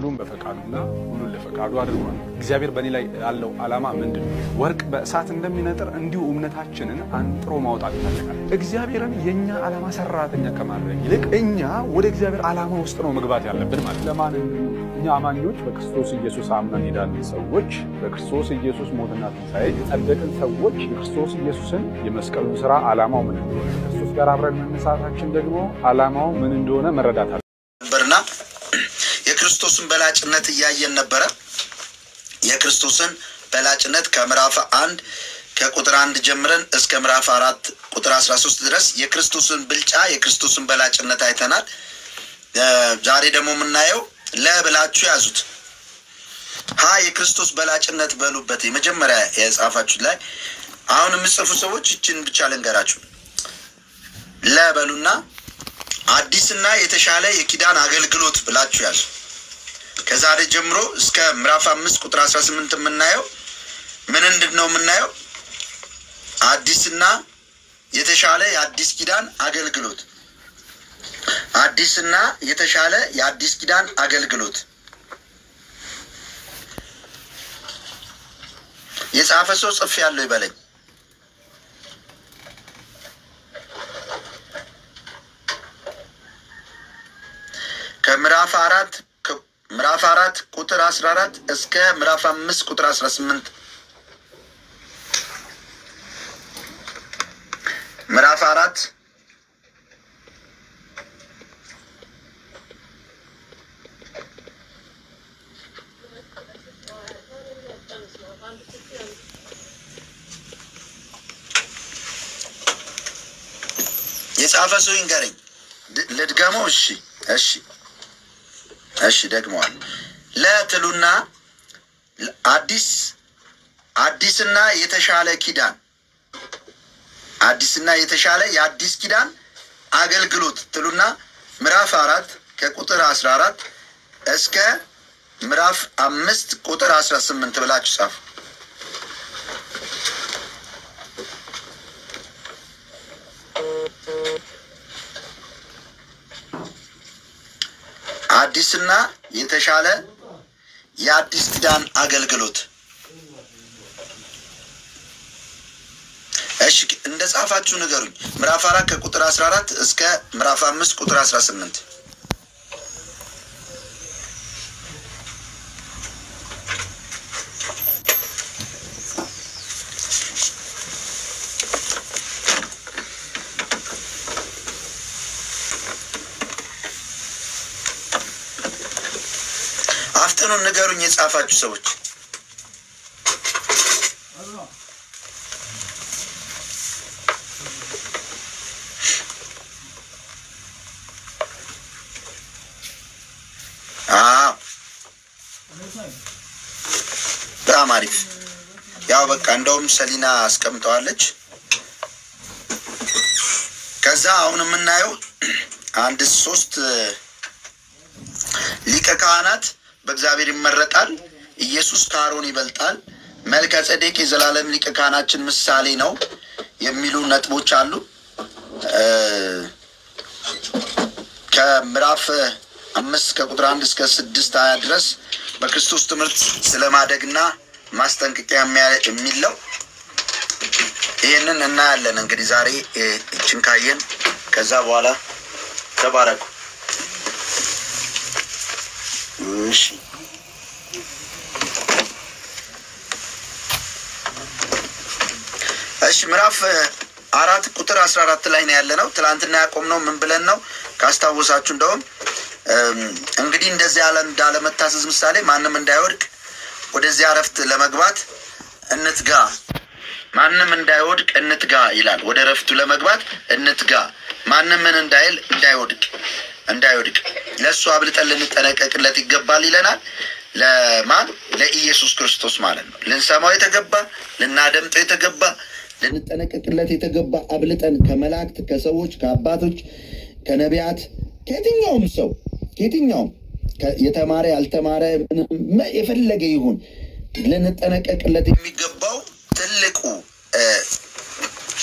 ሁሉም በፈቃዱና ሁሉን ለፈቃዱ አድርጓል። እግዚአብሔር በእኔ ላይ ያለው ዓላማ ምንድነው? ወርቅ በእሳት እንደሚነጥር እንዲሁ እምነታችንን አንጥሮ ማውጣት ይፈልጋል። እግዚአብሔርን የኛ ዓላማ ሰራተኛ ከማድረግ ይልቅ እኛ ወደ እግዚአብሔር ዓላማ ውስጥ ነው መግባት ያለብን ማለት ለማን እኛ አማኞች በክርስቶስ ኢየሱስ አምነን ሄዳለን ሰዎች በክርስቶስ ኢየሱስ ሞትና ትንሣኤ የጸደቅን ሰዎች የክርስቶስ ኢየሱስን የመስቀሉን ሥራ ዓላማው ምን እንደሆነ ክርስቶስ ጋር አብረን መነሳታችን ደግሞ ዓላማው ምን እንደሆነ መረዳት ነበርና የክርስቶስን በላጭነት ያያየን ነበር። የክርስቶስን በላጭነት ከምዕራፍ 1 ከቁጥር 1 ጀምረን እስከ ምዕራፍ 4 ቁጥር 13 ድረስ የክርስቶስን ብልጫ የክርስቶስን በላጭነት አይተናል። ዛሬ ደግሞ የምናየው ለብላችሁ ያዙት የክርስቶስ በላጭነት በሉበት የመጀመሪያ የጻፋችሁት ላይ አሁን የምጽፉ ሰዎች እቺን ብቻ ልንገራችሁ። ለበሉና አዲስና የተሻለ የኪዳን አገልግሎት ብላችሁ ያዙ። ከዛሬ ጀምሮ እስከ ምዕራፍ 5 ቁጥር 18 የምናየው ምን እንደነው የምናየው አዲስና የተሻለ የአዲስ ኪዳን አገልግሎት አዲስና የተሻለ የአዲስ ኪዳን አገልግሎት የጻፈ ሰው ጽፍ ያለው ይበለኝ። ከምዕራፍ 4 ቁጥር 14 እስከ ምዕራፍ 5 ቁጥር 18 ምዕራፍ 4 የጻፈ ሰው ይንገረኝ ልድገመው። እሺ ደግመዋል። ለትሉና አዲስና የተሻለ ኪዳን አዲስና የተሻለ የአዲስ ኪዳን አገልግሎት ትሉና ምዕራፍ 4 ከቁጥር 14 እስከ ምዕራፍ 5 ቁጥር 18 ብላችሁ ጻፉ። አዲስና የተሻለ የአዲስ ኪዳን አገልግሎት። እሺ እንደጻፋችሁ ንገሩኝ። ምዕራፍ 4 ከቁጥር 14 እስከ ምዕራፍ 5 ቁጥር 18 አፍጥኑን ንገሩኝ የጻፋችሁ ሰዎች። በጣም አሪፍ። ያው በቃ እንደውም ሰሊና አስቀምጠዋለች። ከዛ አሁን የምናየው 1-3 ሊቀ ካህናት በእግዚአብሔር ይመረጣል። ኢየሱስ ከአሮን ይበልጣል። መልከ ጼዴቅ የዘላለም ሊቀ ካህናችን ምሳሌ ነው የሚሉ ነጥቦች አሉ። ከምዕራፍ 5 ከቁጥር 1 እስከ 6 ድረስ በክርስቶስ ትምህርት ስለማደግና ማስጠንቀቂያ የሚለው ይሄንን እናያለን። እንግዲህ ዛሬ እቺን ካየን ከዛ በኋላ ተባረኩ። እሺ ምዕራፍ 4 ቁጥር 14 ላይ ነው ያለነው። ትላንትና ያቆምነው ምን ብለን ነው ካስታወሳችሁ? እንደውም እንግዲህ እንደዚህ ዓለም እንዳለ መታሰዝ ምሳሌ ማንንም እንዳይወድቅ ወደዚህ አረፍት ለመግባት እንትጋ፣ ማንንም እንዳይወድቅ እንትጋ ይላል። ወደ አረፍቱ ለመግባት እንትጋ፣ ማንንም ምን እንዳይል እንዳይወድቅ ለሱ አብልጠን ልንጠነቀቅለት ይገባል ይለናል። ለማን? ለኢየሱስ ክርስቶስ ማለት ነው። ልንሰማው የተገባ ልናደምጠው የተገባ ልንጠነቀቅለት የተገባ አብልጠን ከመላእክት ከሰዎች ከአባቶች ከነቢያት ከየትኛውም ሰው ከየትኛውም የተማረ ያልተማረ የፈለገ ይሁን ልንጠነቀቅለት የሚገባው ትልቁ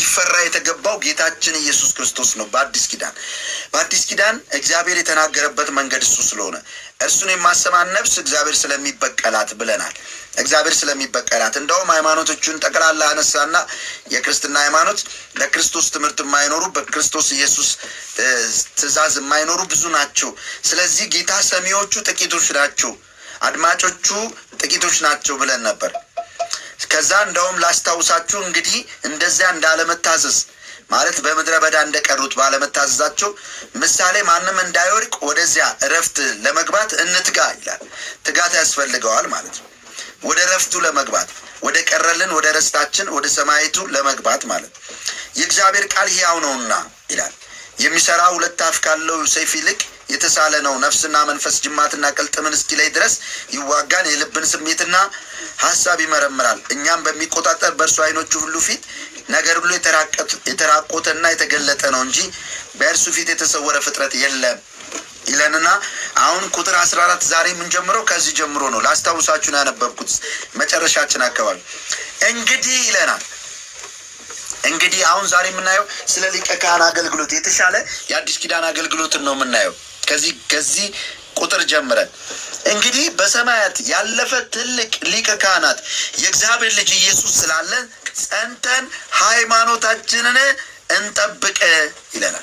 ሊፈራ የተገባው ጌታችን ኢየሱስ ክርስቶስ ነው። በአዲስ ኪዳን እግዚአብሔር የተናገረበት መንገድ እሱ ስለሆነ እርሱን የማሰማን ነፍስ እግዚአብሔር ስለሚበቀላት ብለናል። እግዚአብሔር ስለሚበቀላት እንደውም ሃይማኖቶቹን ጠቅላላ አነሳና የክርስትና ሃይማኖት ለክርስቶስ ትምህርት የማይኖሩ በክርስቶስ ኢየሱስ ትእዛዝ የማይኖሩ ብዙ ናቸው። ስለዚህ ጌታ ሰሚዎቹ ጥቂቶች ናቸው፣ አድማጮቹ ጥቂቶች ናቸው ብለን ነበር። ከዛ እንደውም ላስታውሳችሁ እንግዲህ እንደዚያ እንዳለመታዘዝ ማለት በመድረ በዳ እንደቀሩት ባለመታዘዛቸው ምሳሌ ማንም እንዳይወድቅ ወደዚያ እረፍት ለመግባት እንትጋ ይላል። ትጋት ያስፈልገዋል ማለት ነው። ወደ እረፍቱ ለመግባት ወደ ቀረልን ወደ ርስታችን ወደ ሰማይቱ ለመግባት ማለት የእግዚአብሔር ቃል ሕያው ነውና ይላል። የሚሰራ ሁለት አፍ ካለው ሰይፍ ይልቅ የተሳለ ነው፣ ነፍስና መንፈስ ጅማትና ቅልጥምን እስኪለይ ድረስ ይዋጋን፣ የልብን ስሜትና ሐሳብ ይመረምራል። እኛም በሚቆጣጠር በእርሱ ዓይኖቹ ሁሉ ፊት ነገር ሁሉ የተራቆተና የተገለጠ ነው እንጂ በእርሱ ፊት የተሰወረ ፍጥረት የለም ይለንና አሁን ቁጥር 14 ዛሬ ምን ጀምረው ከዚህ ጀምሮ ነው ላስታውሳችሁ ያነበብኩት መጨረሻችን አካባቢ እንግዲህ ይለናል። እንግዲህ አሁን ዛሬ የምናየው ስለ ሊቀ ካህን አገልግሎት የተሻለ የአዲስ ኪዳን አገልግሎትን ነው የምናየው። ከዚህ ቁጥር ጀምረን እንግዲህ በሰማያት ያለፈ ትልቅ ሊቀ ካህናት የእግዚአብሔር ልጅ ኢየሱስ ስላለን ጸንተን ሃይማኖታችንን እንጠብቅ ይለናል።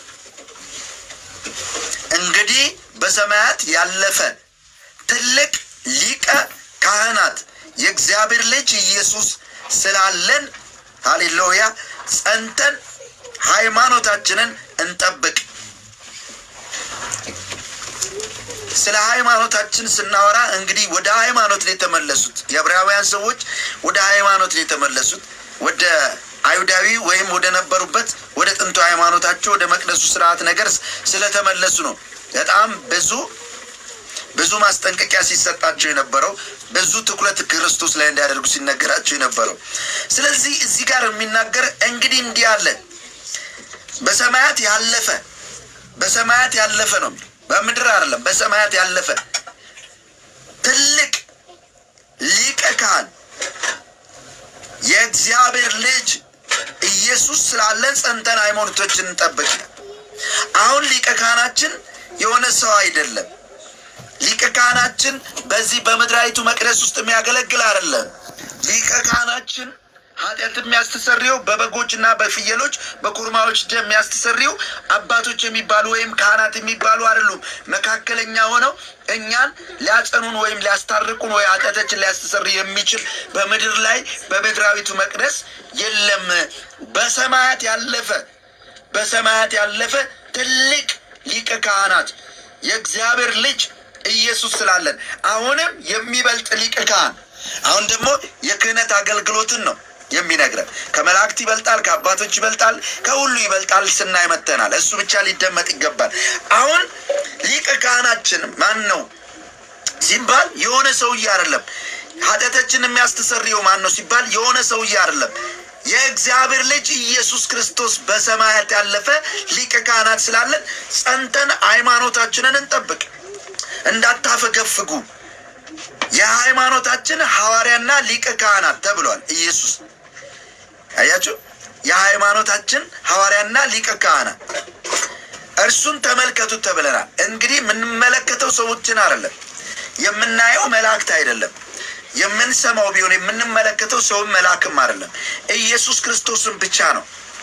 እንግዲህ በሰማያት ያለፈ ትልቅ ሊቀ ካህናት የእግዚአብሔር ልጅ ኢየሱስ ስላለን ሃሌሉያ ጸንተን ሃይማኖታችንን እንጠብቅ። ስለ ሃይማኖታችን ስናወራ እንግዲህ ወደ ሃይማኖት ላይ ተመለሱት የዕብራውያን ሰዎች ወደ ሃይማኖት ላይ ተመለሱት ወደ አይሁዳዊ ወይም ወደ ነበሩበት ወደ ጥንቱ ሃይማኖታቸው ወደ መቅደሱ ሥርዓት ነገር ስለተመለሱ ነው። በጣም ብዙ ማስጠንቀቂያ ሲሰጣቸው የነበረው ብዙ ትኩረት ክርስቶስ ላይ እንዲያደርጉ ሲነገራቸው የነበረው። ስለዚህ እዚህ ጋር የሚናገር እንግዲህ እንዲህ አለ በሰማያት ያለፈ ነው፣ በምድር አይደለም፣ በሰማያት ያለፈ ትልቅ ሊቀ ካህን የእግዚአብሔር ልጅ ኢየሱስ ስላለን ጸንተን ሃይማኖታችንን እንጠብቅ። አሁን ሊቀ ካህናችን የሆነ ሰው አይደለም። ሊቀ ካህናችን በዚህ በምድራዊቱ መቅደስ ውስጥ የሚያገለግል አይደለም። ሊቀ ካህናችን ኃጢአት የሚያስተሰርየው በበጎችና በፍየሎች በኩርማዎች ደም የሚያስተሰርየው አባቶች የሚባሉ ወይም ካህናት የሚባሉ አይደሉም። መካከለኛ ሆነው እኛን ሊያጸኑን ወይም ሊያስታርቁን ወይ ኃጢአታችን ሊያስተሰርይ የሚችል በምድር ላይ በምድራዊቱ መቅደስ የለም። በሰማያት ያለፈ ትልቅ ሊቀ ካህናት የእግዚአብሔር ልጅ ኢየሱስ ስላለን አሁንም የሚበልጥ ሊቀ ካህን አሁን ደግሞ የክህነት አገልግሎትን ነው የሚነግረን። ከመላእክት ይበልጣል፣ ከአባቶች ይበልጣል፣ ከሁሉ ይበልጣል ስናይ መተናል። እሱ ብቻ ሊደመጥ ይገባል። አሁን ሊቀ ካህናችን ማን ነው ሲባል የሆነ ሰውዬ አይደለም። ኃጢአታችንን የሚያስተሰርየው ማን ነው ሲባል የሆነ ሰውዬ አይደለም። የእግዚአብሔር ልጅ ኢየሱስ ክርስቶስ በሰማያት ያለፈ ሊቀ ካህናት ስላለን ጸንተን ሃይማኖታችንን እንጠብቅ፣ እንዳታፈገፍጉ። የሃይማኖታችን ሐዋርያና ሊቀ ካህናት ተብሏል ኢየሱስ። አያችሁ፣ የሃይማኖታችን ሐዋርያና ሊቀ ካህናት እርሱን ተመልከቱት ተብለናል። እንግዲህ የምንመለከተው ሰዎችን አይደለም፣ የምናየው መላእክት አይደለም። የምንሰማው ቢሆን የምንመለከተው ሰውን መልአክም አይደለም፣ ኢየሱስ ክርስቶስን ብቻ ነው።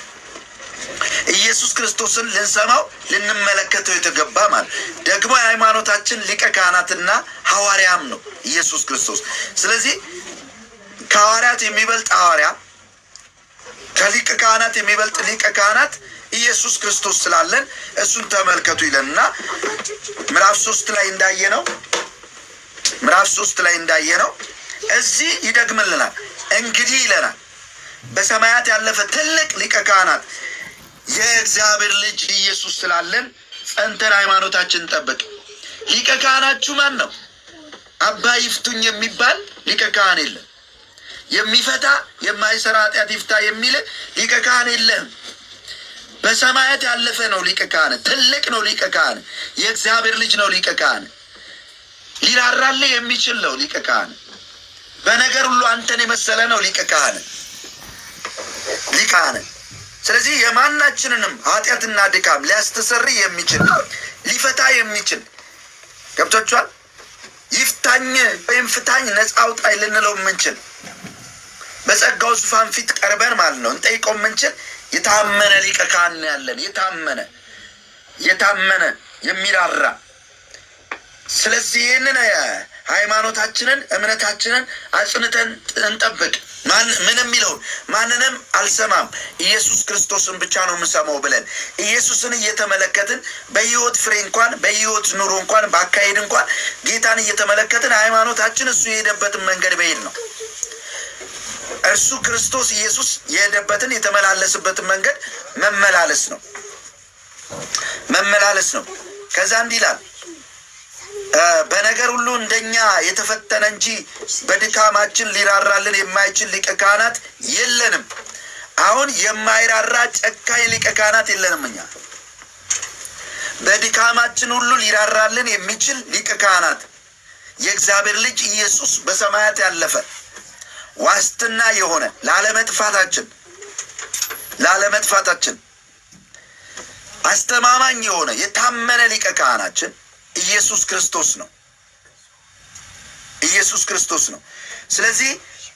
ኢየሱስ ክርስቶስን ልንሰማው ልንመለከተው የተገባ ማለት ደግሞ የሃይማኖታችን ሊቀ ካህናትና ሐዋርያም ነው ኢየሱስ ክርስቶስ። ስለዚህ ከሐዋርያት የሚበልጥ ሐዋርያ፣ ከሊቀ ካህናት የሚበልጥ ሊቀ ካህናት ኢየሱስ ክርስቶስ ስላለን እሱን ተመልከቱ ይለንና ምዕራፍ 3 ላይ እንዳየነው እዚህ ይደግምልናል። እንግዲህ ይለናል በሰማያት ያለፈ ትልቅ ሊቀ ካህናት የእግዚአብሔር ልጅ ኢየሱስ ስላለን ጸንተን ሃይማኖታችንን እንጠብቅ። ሊቀ ካህናችሁ ማን ነው? አባ ይፍቱኝ የሚባል ሊቀ ካህን የለም። የሚፈታ የማይሰራ ኃጢአት ይፍታ የሚል ሊቀ ካህን የለም። በሰማያት ያለፈ ነው ሊቀ ካህን፣ ትልቅ ነው ሊቀ ካህን፣ የእግዚአብሔር ልጅ ነው ሊቀ ካህን፣ ሊራራልህ የሚችል ነው ሊቀ ካህን፣ በነገር ሁሉ አንተን የመሰለ ነው ሊቀ ካህን። ስለዚህ የማናችንንም ኃጢአትና ድካም ሊያስተሰሪ የሚችል ሊፈታ የሚችል ገብቶቻል ይፍታኝ ወይም ፍታኝ ነፃ አውጣኝ ልንለው የምንችል በጸጋው ዙፋን ፊት ቀርበን ማለት ነው እንጠይቀው የምንችል የታመነ ሊቀ ካህን ያለን የታመነ የሚራራ ስለዚህ ይህንን ሃይማኖታችንን እምነታችንን አጽንተን እንጠብቅ ምን የሚለው ማንንም አልሰማም ኢየሱስ ክርስቶስን ብቻ ነው የምሰማው ብለን ኢየሱስን እየተመለከትን በህይወት ፍሬ እንኳን በህይወት ኑሮ እንኳን ባካሄድ እንኳን ጌታን እየተመለከትን ሃይማኖታችን እሱ የሄደበትን መንገድ በሄድ ነው እርሱ ክርስቶስ ኢየሱስ የሄደበትን የተመላለስበትን መንገድ መመላለስ ነው ከዛ እንዲላል በነገር ሁሉ እንደኛ የተፈተነ እንጂ በድካማችን ሊራራልን የማይችል ሊቀ ካህናት የለንም አሁን የማይራራ ጨካኝ ሊቀ ካህናት የለንም እኛ በድካማችን ሁሉ ሊራራልን የሚችል ሊቀ ካህናት የእግዚአብሔር ልጅ ኢየሱስ በሰማያት ያለፈ ዋስትና የሆነ ላለመጥፋታችን አስተማማኝ የሆነ የታመነ ሊቀ ካህናችን ኢየሱስ ክርስቶስ ነው ስለዚህ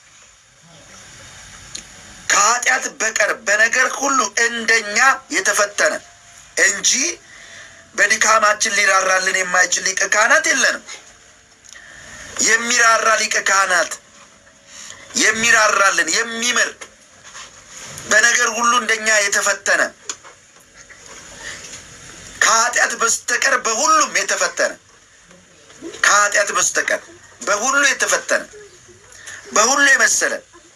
ከኃጢአት በቀር በነገር ሁሉ እንደኛ የተፈተነ እንጂ በድካማችን ሊራራልን የማይችል ሊቀ ካህናት የለንም የሚራራ ሊቀ ካህናት የሚራራልን የሚምር በነገር ሁሉ እንደኛ የተፈተነ ከኃጢአት በስተቀር በሁሉም የተፈተነ ከኃጢአት በስተቀር በሁሉ የተፈተነ በሁሉ የመሰለ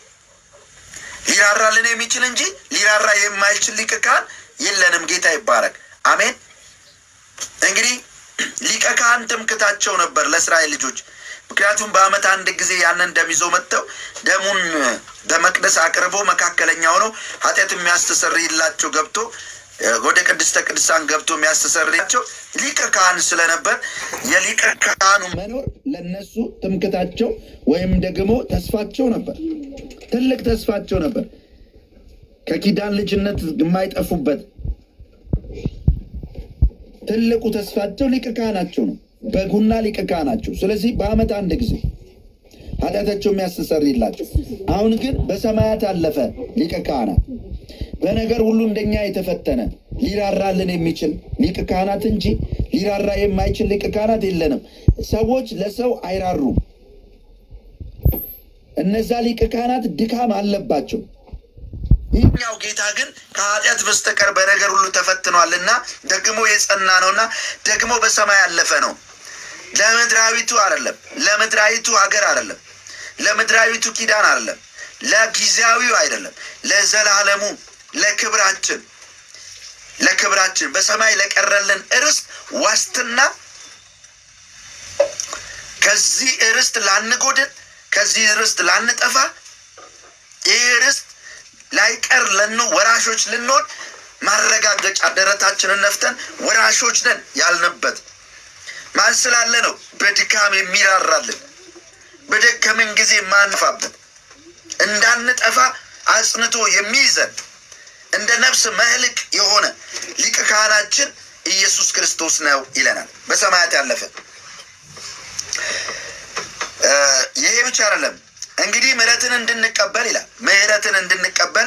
ሊራራልን የሚችል እንጂ ሊራራ የማይችል ሊቀ ካህን የለንም ጌታ ይባረክ አሜን እንግዲህ ሊቀ ካህን ትምክታቸው ነበር ለእስራኤል ልጆች ምክንያቱም በአመት አንድ ጊዜ ያንን ደም ይዘው መጥተው ደሙን በመቅደስ አቅርቦ መካከለኛ ሆኖ ኃጢአት የሚያስተሰርይላቸው ገብቶ ወደ ቅድስተ ቅዱሳን ገብቶ የሚያስተሰርያቸው ሊቀ ካህን ስለነበር የሊቀ ካህኑ መኖር ለነሱ ትምክታቸው ወይም ደግሞ ተስፋቸው ነበር ትልቅ ተስፋቸው ነበር ከኪዳን ልጅነት የማይጠፉበት ትልቁ ተስፋቸው ሊቀ ካህናቸው ነው በጉና ሊቀ ካህናቸው ስለዚህ በአመት አንድ ጊዜ ኃጢአታቸው የሚያስተሰርይላቸው አሁን ግን በሰማያት አለፈ ሊቀ ካህናት በነገር ሁሉ እንደኛ የተፈተነ ሊራራልን የሚችል ሊቀ ካህናት እንጂ ሊራራ የማይችል ሊቀ ካህናት የለንም ሰዎች ለሰው አይራሩም እነዛ ሊቀ ካህናት ድካም አለባቸው ይህኛው ጌታ ግን ከኃጢአት በስተቀር በነገር ሁሉ ተፈትኗልና ደግሞ የጸና ነውና ደግሞ በሰማይ ያለፈ ነው ለምድራዊቱ አይደለም ለምድራዊቱ ሀገር አይደለም ለምድራዊቱ ኪዳን አይደለም ለጊዜያዊው አይደለም ለዘላለሙ ለክብራችን በሰማይ ለቀረልን ርስት ዋስትና ከዚህ ርስት ላንጎድል ከዚህ ርስት ላንጠፋ ይህ ርስት ላይቀር ወራሾች ልንሆን ማረጋገጫ ደረታችንን ነፍተን ወራሾች ነን ያልንበት ማን ስላለ ነው በድካም የሚራራልን በደከመን ጊዜ ማንፋበት እንዳንጠፋ አጽንቶ የሚይዘን እንደ ነፍስ መልክ የሆነ ሊቀ ካህናችን ኢየሱስ ክርስቶስ ነው ይለናል በሰማያት ያለፈ ይሄ ብቻ አይደለም እንግዲህ ምህረትን እንድንቀበል ይላል ምህረትን እንድንቀበል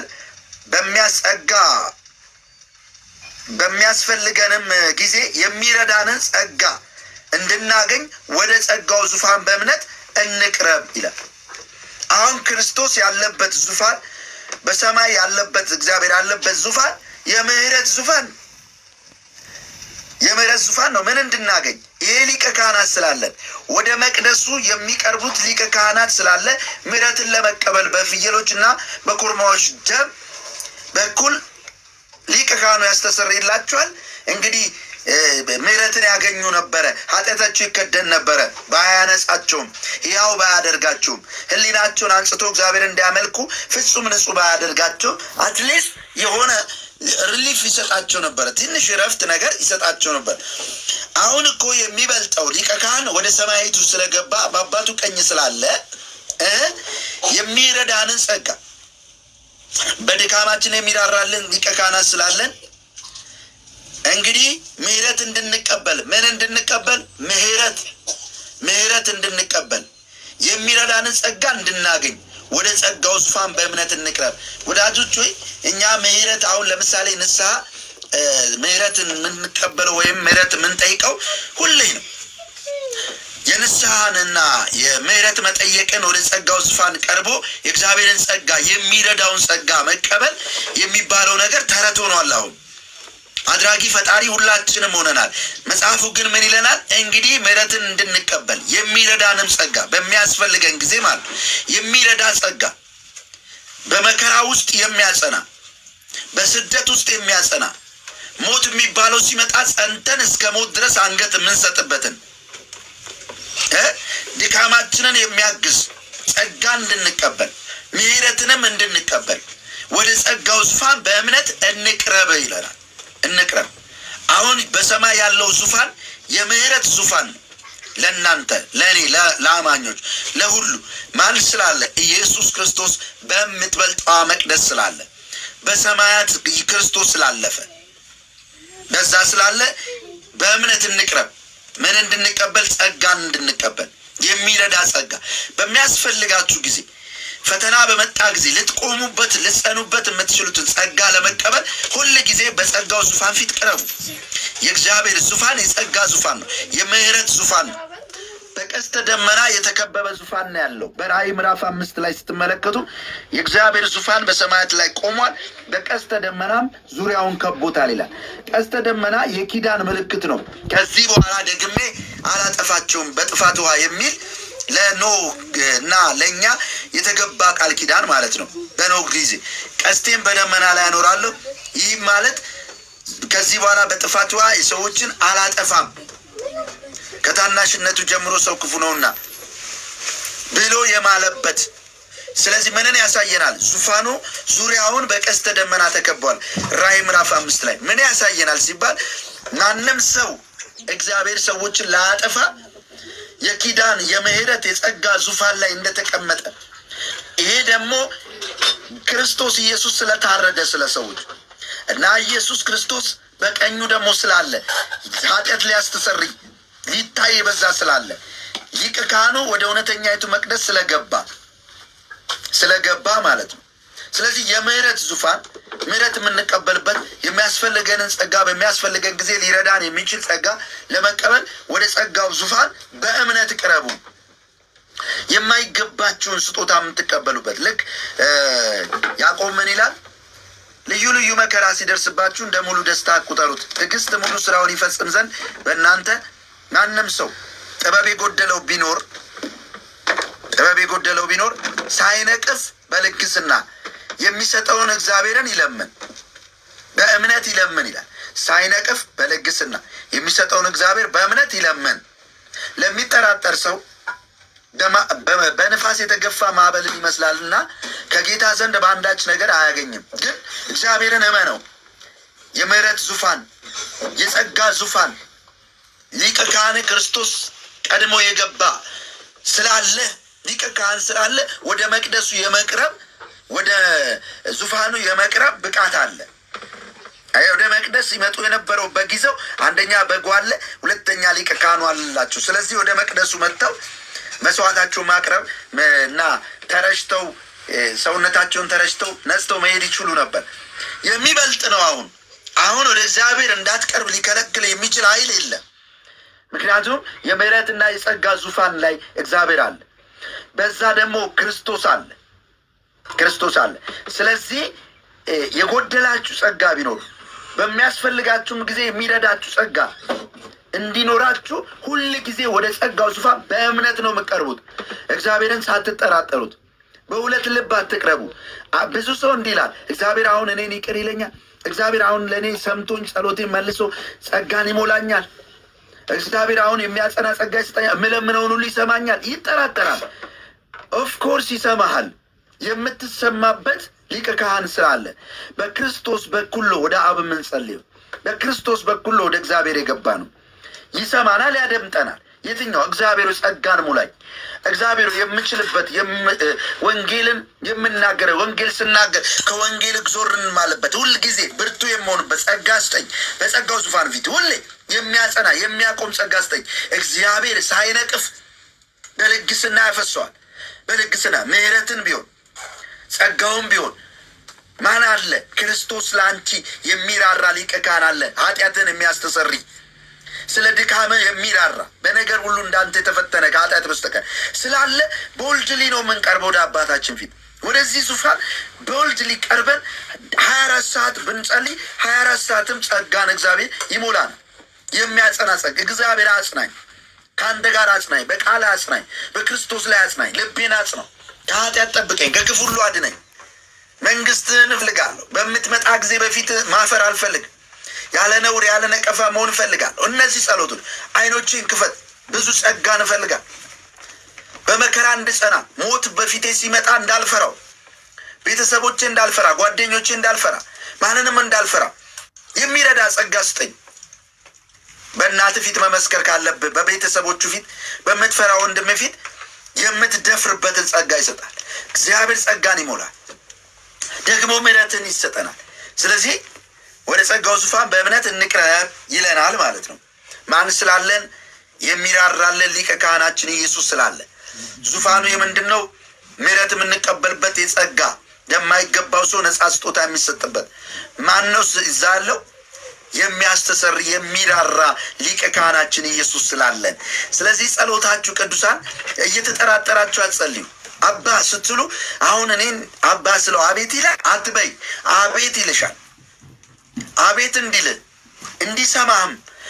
በሚያስፈልገንም ጊዜ የሚረዳንን ጸጋ እንድናገኝ ወደ ጸጋው ዙፋን በእምነት እንቅረብ ይላል አሁን ክርስቶስ ያለበት ዙፋን በሰማይ ያለበት እግዚአብሔር ያለበት ዙፋን የምህረት ዙፋን ነው ምን እንድናገኝ ይሄ ሊቀ ካህናት ስላለን ወደ መቅደሱ የሚቀርቡት ሊቀ ካህናት ስላለ ምህረትን ለመቀበል በፍየሎችና በኮርማዎች ደም በኩል ሊቀ ካህኑ ያስተሰርይላቸዋል እንግዲህ ምህረትን ያገኙ ነበረ ኃጢአታቸው ይከደን ነበረ ባያነጻቸውም ያው ባያደርጋቸውም ህሊናቸውን አንጽቶ እግዚአብሔር እንዲያመልኩ ፍጹም ንጹህ ባያደርጋቸው አትሊስት የሆነ ሪሊፍ ይሰጣቸው ነበር ትንሽ ረፍት ነገር ይሰጣቸው ነበር አሁን እኮ የሚበልጠው ሊቀ ካህን ወደ ሰማያዊቱ ስለገባ በአባቱ ቀኝ ስላለ የሚረዳንን ጸጋ በድካማችን የሚራራልን ሊቀ ካህናት ስላለን እንግዲህ ምህረት እንድንቀበል ምን እንድንቀበል ምህረት እንድንቀበል የሚረዳንን ጸጋ እንድናገኝ ወደ ጸጋው ዙፋን በእምነት እንቅረብ። ወዳጆች ሆይ እኛ ምህረት አሁን ለምሳሌ ንስሐ ምህረትን የምንቀበለው ወይም ምህረት የምንጠይቀው ሁሌ ነው። የንስሐንና የምህረት መጠየቅን ወደ ጸጋው ዙፋን ቀርቦ የእግዚአብሔርን ጸጋ የሚረዳውን ጸጋ መቀበል የሚባለው ነገር ተረት ሆኗል። አሁን አድራጊ ፈጣሪ ሁላችንም ሆነናል። መጽሐፉ ግን ምን ይለናል? እንግዲህ ምህረትን እንድንቀበል የሚረዳንም ጸጋ በሚያስፈልገን ጊዜ ማለት የሚረዳ ጸጋ በመከራ ውስጥ የሚያጸና በስደት ውስጥ የሚያጸና ሞት የሚባለው ሲመጣ ጸንተን እስከ ሞት ድረስ አንገት የምንሰጥበትን ድካማችንን የሚያግዝ ጸጋ እንድንቀበል ምህረትንም እንድንቀበል ወደ ጸጋው ዙፋን በእምነት እንቅረብ ይለናል። እንቅረብ። አሁን በሰማይ ያለው ዙፋን የምህረት ዙፋን ለእናንተ ለእኔ ለአማኞች ለሁሉ ማን ስላለ? ኢየሱስ ክርስቶስ በምትበልጠዋ መቅደስ ስላለ በሰማያት ክርስቶስ ስላለፈ በዛ ስላለ በእምነት እንቅረብ። ምን እንድንቀበል? ጸጋን እንድንቀበል የሚረዳ ጸጋ በሚያስፈልጋችሁ ጊዜ ፈተና በመጣ ጊዜ ልትቆሙበት ልትጸኑበት የምትችሉትን ጸጋ ለመቀበል ሁሉ ጊዜ በጸጋው ዙፋን ፊት ቅረቡ። የእግዚአብሔር ዙፋን የጸጋ ዙፋን ነው፣ የምህረት ዙፋን ነው። በቀስተ ደመና የተከበበ ዙፋን ነው ያለው። በራእይ ምዕራፍ 5 ላይ ስትመለከቱ የእግዚአብሔር ዙፋን በሰማያት ላይ ቆሟል፣ በቀስተ ደመናም ዙሪያውን ከቦታል ይላል። ቀስተ ደመና የኪዳን ምልክት ነው። ከዚህ በኋላ ደግሜ አላጠፋቸውም በጥፋት ውሃ የሚል ለኖህ እና ለኛ የተገባ ቃል ኪዳን ማለት ነው። በኖህ ጊዜ ቀስቴን በደመና ላይ አኖራለሁ፣ ይህ ማለት ከዚህ በኋላ በጥፋት ውሃ የሰዎችን አላጠፋም፣ ከታናሽነቱ ጀምሮ ሰው ክፉ ነውና ብሎ የማለበት። ስለዚህ ምንን ያሳየናል? ዙፋኑ ዙሪያውን በቀስተ ደመና ተከቧል። ራእይ ምዕራፍ 5 ላይ ምን ያሳየናል ሲባል ማንም ሰው እግዚአብሔር ሰዎችን ላያጠፋ የኪዳን የምህረት የጸጋ ዙፋን ላይ እንደተቀመጠ፣ ይሄ ደግሞ ክርስቶስ ኢየሱስ ስለታረደ ስለ ሰዎች እና ኢየሱስ ክርስቶስ በቀኙ ደግሞ ስላለ ኃጢአት ሊያስተሰርይ ሊታይ በዛ ስላለ ሊቀ ካህኑ ወደ እውነተኛይቱ መቅደስ ስለገባ ማለት ነው። ስለዚህ የምህረት ዙፋን ምህረት የምንቀበልበት የሚያስፈልገንን ጸጋ በሚያስፈልገን ጊዜ ሊረዳን የሚችል ጸጋ ለመቀበል ወደ ጸጋው ዙፋን በእምነት ቅረቡ። የማይገባችሁን ስጦታ የምትቀበሉበት ልክ ያዕቆብ ምን ይላል? ልዩ ልዩ መከራ ሲደርስባችሁ እንደ ሙሉ ደስታ ቁጠሩት፣ ትዕግስት ሙሉ ስራውን ይፈጽም ዘንድ በእናንተ ማንም ሰው ጥበብ የጎደለው ቢኖር ሳይነቅፍ በልግስና የሚሰጠውን እግዚአብሔርን ይለምን፣ በእምነት ይለምን ይላል። ሳይነቅፍ በልግስና የሚሰጠውን እግዚአብሔር በእምነት ይለምን። ለሚጠራጠር ሰው በንፋስ የተገፋ ማዕበልን ይመስላልና ከጌታ ዘንድ በአንዳች ነገር አያገኝም። ግን እግዚአብሔርን እመነው። የምህረት ዙፋን የጸጋ ዙፋን ሊቀ ካህን ክርስቶስ ቀድሞ የገባ ስላለ ሊቀ ካህን ስላለ ወደ መቅደሱ የመቅረብ ወደ ዙፋኑ የመቅረብ ብቃት አለ። ወደ መቅደስ ይመጡ የነበረው በጊዜው አንደኛ በጉ አለ፣ ሁለተኛ ሊቀ ካህኑ አላቸው። ስለዚህ ወደ መቅደሱ መጥተው መስዋዕታቸው ማቅረብ እና ተረሽተው ሰውነታቸውን ተረሽተው ነጽተው መሄድ ይችሉ ነበር። የሚበልጥ ነው። አሁን ወደ እግዚአብሔር እንዳትቀርብ ሊከለክል የሚችል ኃይል የለም። ምክንያቱም የምህረትና የጸጋ ዙፋን ላይ እግዚአብሔር አለ፣ በዛ ደግሞ ክርስቶስ አለ። ስለዚህ የጎደላችሁ ጸጋ ቢኖር በሚያስፈልጋችሁም ጊዜ የሚረዳችሁ ጸጋ እንዲኖራችሁ ሁል ጊዜ ወደ ጸጋው ዙፋን በእምነት ነው የምትቀርቡት። እግዚአብሔርን ሳትጠራጠሩት በሁለት ልብ አትቅረቡ። ብዙ ሰው እንዲህ ይላል፣ እግዚአብሔር አሁን እኔን ይቅር ይለኛል፣ እግዚአብሔር አሁን ለእኔ ሰምቶኝ ጸሎቴን መልሶ ጸጋን ይሞላኛል፣ እግዚአብሔር አሁን የሚያጸና ጸጋ ይሰጠኛል፣ የምለምነውን ሁሉ ይሰማኛል። ይጠራጠራል። ኦፍኮርስ ይሰማሃል። የምትሰማበት ሊቀ ካህን ስላለ በክርስቶስ በኩል ወደ አብ የምንጸልየው በክርስቶስ በኩል ወደ እግዚአብሔር የገባ ነው። ይሰማናል፣ ያደምጠናል። የትኛው? እግዚአብሔር ጸጋን ሙላኝ፣ እግዚአብሔር የምችልበት ወንጌልን የምናገር ወንጌል ስናገር ከወንጌል ግዞርን ማለበት ሁሉ ጊዜ ብርቱ የምሆንበት ጸጋ ስጠኝ። በጸጋው ዙፋን ፊት ሁሌ የሚያጸና የሚያቆም ጸጋ ስጠኝ። እግዚአብሔር ሳይነቅፍ በልግስና ያፈሰዋል። በልግስና ምሕረትን ቢሆን ጸጋውን ቢሆን ማን አለ? ክርስቶስ ለአንቺ የሚራራ ሊቀ ካህን አለ፣ ኃጢአትን የሚያስተሰሪ ስለ ድካም የሚራራ በነገር ሁሉ እንዳንተ የተፈተነ ከኃጢአት በስተቀር ስላለ በወልድሊ ነው የምንቀርበው ወደ አባታችን ፊት። ወደዚህ ዙፋን በወልድሊ ቀርበን 24 ሰዓት ብንጸልይ 24 ሰዓትም ጸጋን እግዚአብሔር ይሞላል። የሚያጸና ጸጋ እግዚአብሔር አጽናኝ፣ ከአንተ ጋር አጽናኝ፣ በቃል አጽናኝ፣ በክርስቶስ ላይ አጽናኝ፣ ልቤን አጽናው፣ ከኃጢአት ጠብቀኝ፣ ከክፉ ሁሉ አድነኝ። መንግስትህን እፈልጋለሁ። በምትመጣ ጊዜ በፊት ማፈር አልፈልግም። ያለ ነውር ያለ ነቀፋ መሆን እፈልጋለሁ። እነዚህ ጸሎቱን አይኖችን ክፈት። ብዙ ጸጋን እፈልጋለሁ። በመከራ እንድጸና፣ ሞት በፊቴ ሲመጣ እንዳልፈራው፣ ቤተሰቦቼ እንዳልፈራ፣ ጓደኞቼ እንዳልፈራ፣ ማንንም እንዳልፈራ የሚረዳ ጸጋ ስጠኝ። በእናት ፊት መመስከር ካለብህ፣ በቤተሰቦቹ ፊት፣ በምትፈራ ወንድም ፊት የምትደፍርበትን ጸጋ ይሰጣል። እግዚአብሔር ጸጋን ይሞላል፣ ደግሞ ምሕረትን ይሰጠናል። ስለዚህ ወደ ጸጋው ዙፋን በእምነት እንቅረብ ይለናል ማለት ነው። ማን ስላለን? የሚራራለን ሊቀ ካህናችን ኢየሱስ ስላለ። ዙፋኑ የምንድን ነው? ምሕረት የምንቀበልበት የጸጋ የማይገባው ሰው ነጻ ስጦታ የሚሰጥበት ማን ነው? እዛ ያለው የሚያስተሰር የሚራራ ሊቀ ካህናችን ኢየሱስ ስላለን። ስለዚህ ጸሎታችሁ ቅዱሳን እየተጠራጠራችሁ አትጸልዩ። አባ ስትሉ አሁን እኔን አባ ስለው አቤት ይላል አትበይ። አቤት ይልሻል። አቤት እንዲል እንዲሰማህም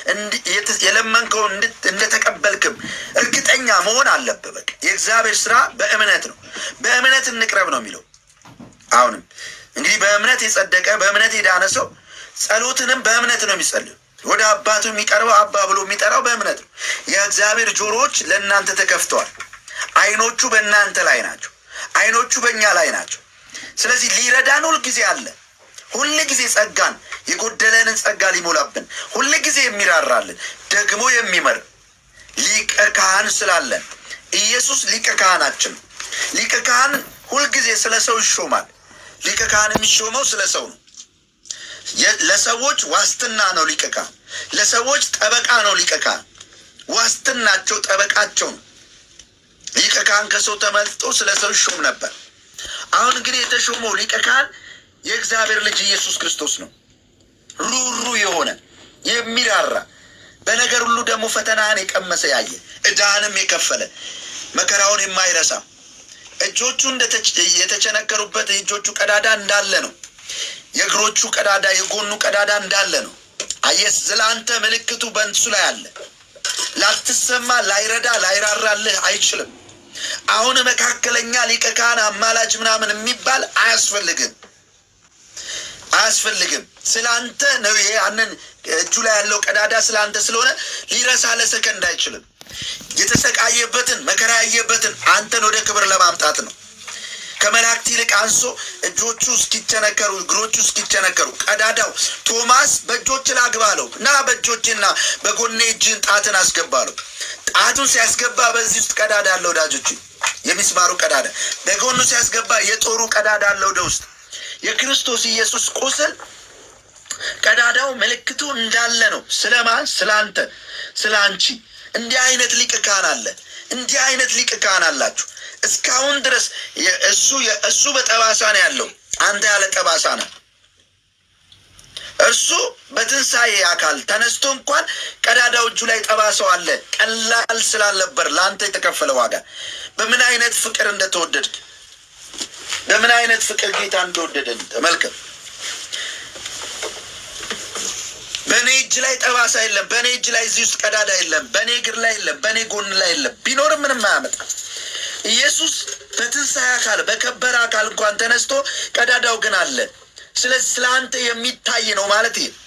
የለመንከው እንደተቀበልክም እርግጠኛ መሆን አለብህ። በቃ የእግዚአብሔር ስራ በእምነት ነው። በእምነት እንቅረብ ነው የሚለው። አሁንም እንግዲህ በእምነት የጸደቀ በእምነት የዳነ ሰው ጸሎትንም በእምነት ነው የሚጸልየው። ወደ አባቱ የሚቀርበው አባ ብሎ የሚጠራው በእምነት ነው። የእግዚአብሔር ጆሮዎች ለእናንተ ተከፍተዋል። አይኖቹ በእናንተ ላይ ናቸው። አይኖቹ በእኛ ላይ ናቸው። ስለዚህ ሊረዳን ሁል ጊዜ አለ። ሁል ጊዜ ጸጋን የጎደለንን ጸጋ ሊሞላብን ሁል ጊዜ የሚራራልን ደግሞ የሚመር ሊቀ ካህን ስላለን ኢየሱስ ሊቀ ካህናችን። ሊቀ ካህን ሁል ጊዜ ስለ ሰው ይሾማል። ሊቀ ካህን የሚሾመው ስለ ሰው ነው። ለሰዎች ዋስትና ነው ሊቀ ካህን። ለሰዎች ጠበቃ ነው ሊቀ ካህን። ዋስትናቸው ጠበቃቸው ነው። ሊቀ ካህን ከሰው ተመልጦ ስለ ሰው ይሾም ነበር። አሁን እንግዲህ የተሾመው ሊቀ ካህን የእግዚአብሔር ልጅ ኢየሱስ ክርስቶስ ነው። ሩሩ የሆነ የሚራራ በነገር ሁሉ ደግሞ ፈተናን የቀመሰ ያየ ዕዳንም የከፈለ መከራውን የማይረሳ እጆቹ የተቸነከሩበት የእጆቹ ቀዳዳ እንዳለ ነው። የእግሮቹ ቀዳዳ የጎኑ ቀዳዳ እንዳለ ነው። አየስ ስለአንተ ምልክቱ በእንሱ ላይ አለ። ላትሰማ ላይረዳ ላይራራልህ አይችልም። አሁን መካከለኛ ሊቀ ካህን አማላጅ ምናምን የሚባል አያስፈልግም። ስላንተ ነው። ያንን እጁ ላይ ያለው ቀዳዳ ስላንተ ስለሆነ ሊረሳ ለሰከንድ አይችልም። የተሰቃየበትን መከራ ያየበትን አንተን ወደ ክብር ለማምጣት ነው። ከመላእክት ይልቅ አንሶ እጆቹ እስኪቸነከሩ እግሮቹ እስኪቸነከሩ ቀዳዳው ቶማስ በእጆች ላግባለው እና በእጆችና በጎኔ እጅን ጣትን አስገባለው። ጣቱን ሲያስገባ በዚህ ውስጥ ቀዳዳ አለው ወዳጆች፣ የሚስማሩ ቀዳዳ። በጎኑ ሲያስገባ የጦሩ ቀዳዳ አለው ወደ ውስጥ። የክርስቶስ ኢየሱስ ቁስል ቀዳዳው ምልክቱ እንዳለ ነው። ስለማን? ስላንተ ስላንቺ። እንዲህ አይነት ሊቀ ካህን አለ። እንዲህ አይነት ሊቀ ካህን አላችሁ። እስካሁን ድረስ እሱ በጠባሳ ነው ያለው፣ አንተ ያለ ጠባሳ ነው። እርሱ በትንሣኤ አካል ተነስቶ እንኳን ቀዳዳው እጁ ላይ ጠባሳው አለ። ቀላል ስላልነበር ለአንተ የተከፈለ ዋጋ። በምን አይነት ፍቅር እንደተወደድክ፣ በምን አይነት ፍቅር ጌታ እንደወደደን ተመልከት። በእኔ እጅ ላይ ጠባሳ የለም። በእኔ እጅ ላይ እዚህ ውስጥ ቀዳዳ የለም። በእኔ እግር ላይ የለም። በእኔ ጎን ላይ የለም። ቢኖርም ምንም አያመጣ። ኢየሱስ በትንሣኤ አካል በከበረ አካል እንኳን ተነስቶ ቀዳዳው ግን አለ። ስለዚህ ስለአንተ የሚታይ ነው ማለት ይሄ።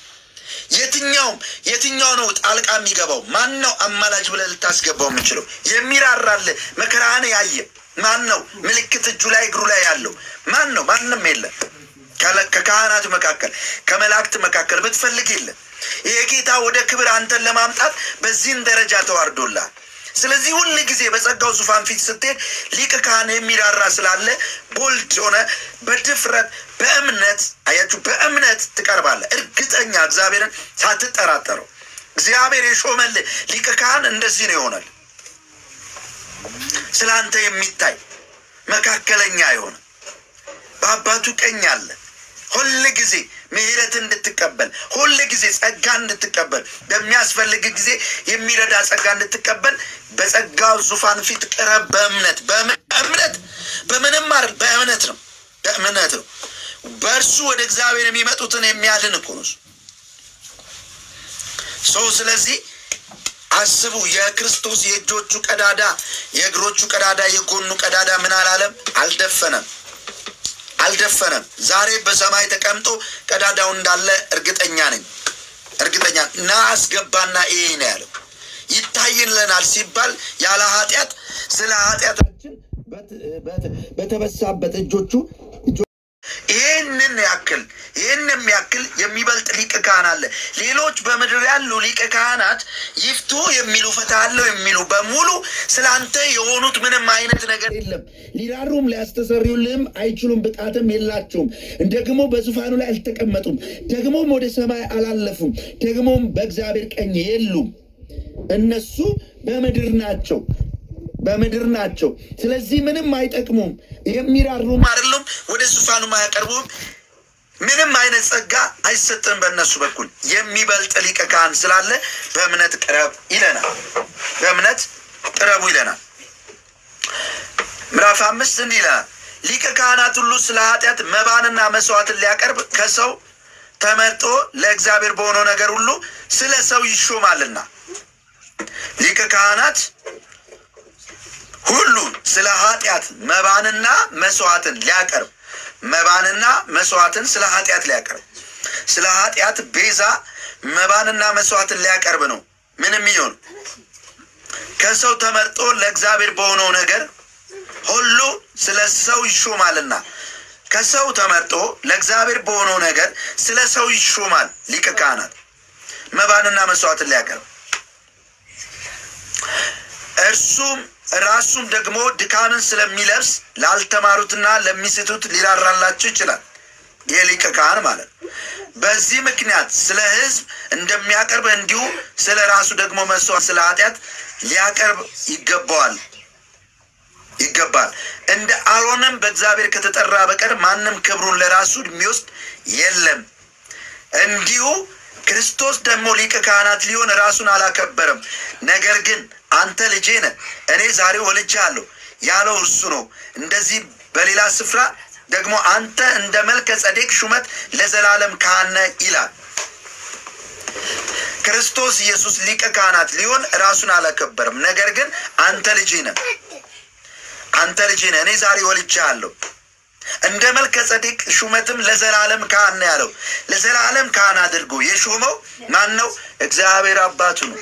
የትኛው ነው ጣልቃ የሚገባው? ማን ነው አማላጅ ብለህ ልታስገባው የምችለው? የሚራራልህ መከራህን ያየ ማን ነው? ምልክት እጁ ላይ እግሩ ላይ ያለው ማን ነው? ማንም የለም። ከካህናት መካከል ከመላእክት መካከል ብትፈልግ የለም። ይሄ ጌታ ወደ ክብር አንተን ለማምጣት በዚህን ደረጃ ተዋርዶላል። ስለዚህ ሁሉ ጊዜ በጸጋው ዙፋን ፊት ስትሄድ ሊቀ ካህን የሚራራ ስላለ ቦልድ ሆነ በድፍረት በእምነት አያችሁ በእምነት ትቀርባለህ። እርግጠኛ እግዚአብሔርን ሳትጠራጠረው እግዚአብሔር የሾመልህ ሊቀ ካህን እንደዚህ ነው ይሆናል። ስላንተ የሚታይ መካከለኛ የሆነ በአባቱ ቀኝ አለ። ሁሉ ጊዜ ምህረት እንድትቀበል ሁሉ ጊዜ ጸጋ እንድትቀበል በሚያስፈልግ ጊዜ የሚረዳ ጸጋ እንድትቀበል በጸጋው ዙፋን ፊት ቅረብ። በእምነት በምንም አይደል በእምነት ነው። በእርሱ ወደ እግዚአብሔር የሚመጡትን የሚያድን እኮ ነው ሰው። ስለዚህ አስቡ የክርስቶስ የእጆቹ ቀዳዳ የእግሮቹ ቀዳዳ የጎኑ ቀዳዳ ምን አላለም? አልደፈነም። ዛሬ በሰማይ ተቀምጦ ቀዳዳው እንዳለ እርግጠኛ ነኝ። ና አስገባና ይሄ ነው ያለው። ይታይልናል ሲባል ያለ ኃጢአት ስለ ኃጢአታችን በተበሳበት እጆቹ ይሄንን ያክል የሚበልጥ ሊቀ ካህን አለ። ሌሎች በምድር ያሉ ሊቀ ካህናት ይፍቱ የሚሉ ፈታለው የሚሉ በሙሉ ስላንተ የሆኑት ምንም አይነት ነገር የለም። ሊራሩም ሊያስተሰርዩልህም አይችሉም፣ ብቃትም የላቸውም። ደግሞ በዙፋኑ ላይ አልተቀመጡም፣ ደግሞም ወደ ሰማይ አላለፉም፣ ደግሞም በእግዚአብሔር ቀኝ የሉም። እነሱ በምድር ናቸው። ስለዚህ ምንም አይጠቅሙም። የሚራሩም አይደሉም፣ ወደ ዙፋኑ አያቀርቡም። ምንም አይነት ጸጋ አይሰጥም በእነሱ በኩል። የሚበልጥ ሊቀ ካህን ስላለ በእምነት ቅረቡ ይለናል። ምዕራፍ 5 እንዲህ ይላል፣ ሊቀ ካህናት ሁሉ ስለ ኃጢአት መባንና መስዋዕትን ሊያቀርብ ከሰው ተመርጦ ለእግዚአብሔር በሆነው ነገር ሁሉ ስለ ሰው ይሾማልና። ሊቀ ካህናት ሁሉ ስለ ኃጢአት መባንና መስዋዕትን ሊያቀርብ ስለ ኃጢአት ሊያቀርብ ስለ ኃጢአት ቤዛ መባንና መስዋዕትን ሊያቀርብ ነው። ምንም ይሁን ከሰው ተመርጦ ለእግዚአብሔር በሆነው ነገር ሁሉ ስለ ሰው ይሾማልና። ከሰው ተመርጦ ለእግዚአብሔር በሆነው ነገር ስለ ሰው ይሾማል ሊቀ ካህናት መባንና መስዋዕትን ሊያቀርብ። ራሱም ደግሞ ድካምን ስለሚለብስ ላልተማሩትና ለሚስቱት ሊራራላቸው ይችላል። የሊቀ ካህን ማለት በዚህ ምክንያት ስለ ሕዝብ እንደሚያቀርብ እንዲሁ ስለ ራሱ ደግሞ መስዋዕት ስለ ኃጢአት ሊያቀርብ ይገባል። እንደ አሮንም በእግዚአብሔር ከተጠራ በቀር ማንም ክብሩን ለራሱ የሚወስድ የለም። እንዲሁ ክርስቶስ ደግሞ ሊቀ ካህናት ሊሆን ራሱን አላከበረም። ነገር ግን አንተ ልጄ ነህ እኔ ዛሬ ወልጄሃለሁ ያለው እርሱ ነው። እንደዚህ በሌላ ስፍራ ደግሞ አንተ እንደ መልከ ጼዴቅ ሹመት ለዘላለም ካህን ነህ ይላል። ክርስቶስ ኢየሱስ ሊቀ ካህናት ሊሆን ራሱን አላከበረም። ነገር ግን አንተ ልጄ ነህ እኔ ዛሬ ወልጄሃለሁ እንደ መልከ ጼዴቅ ሹመትም ለዘላለም ካህን ነህ ያለው። ለዘላለም ካህን አድርጎ የሾመው ማን ነው? እግዚአብሔር አባቱ ነው።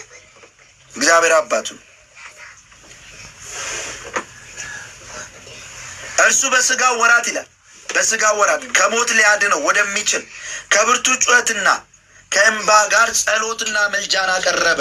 እርሱ በስጋው ወራት ይላል። በስጋው ወራት ከሞት ሊያድነው ወደሚችል ከብርቱ ጩኸትና ከእንባ ጋር ጸሎትና ምልጃን አቀረበ።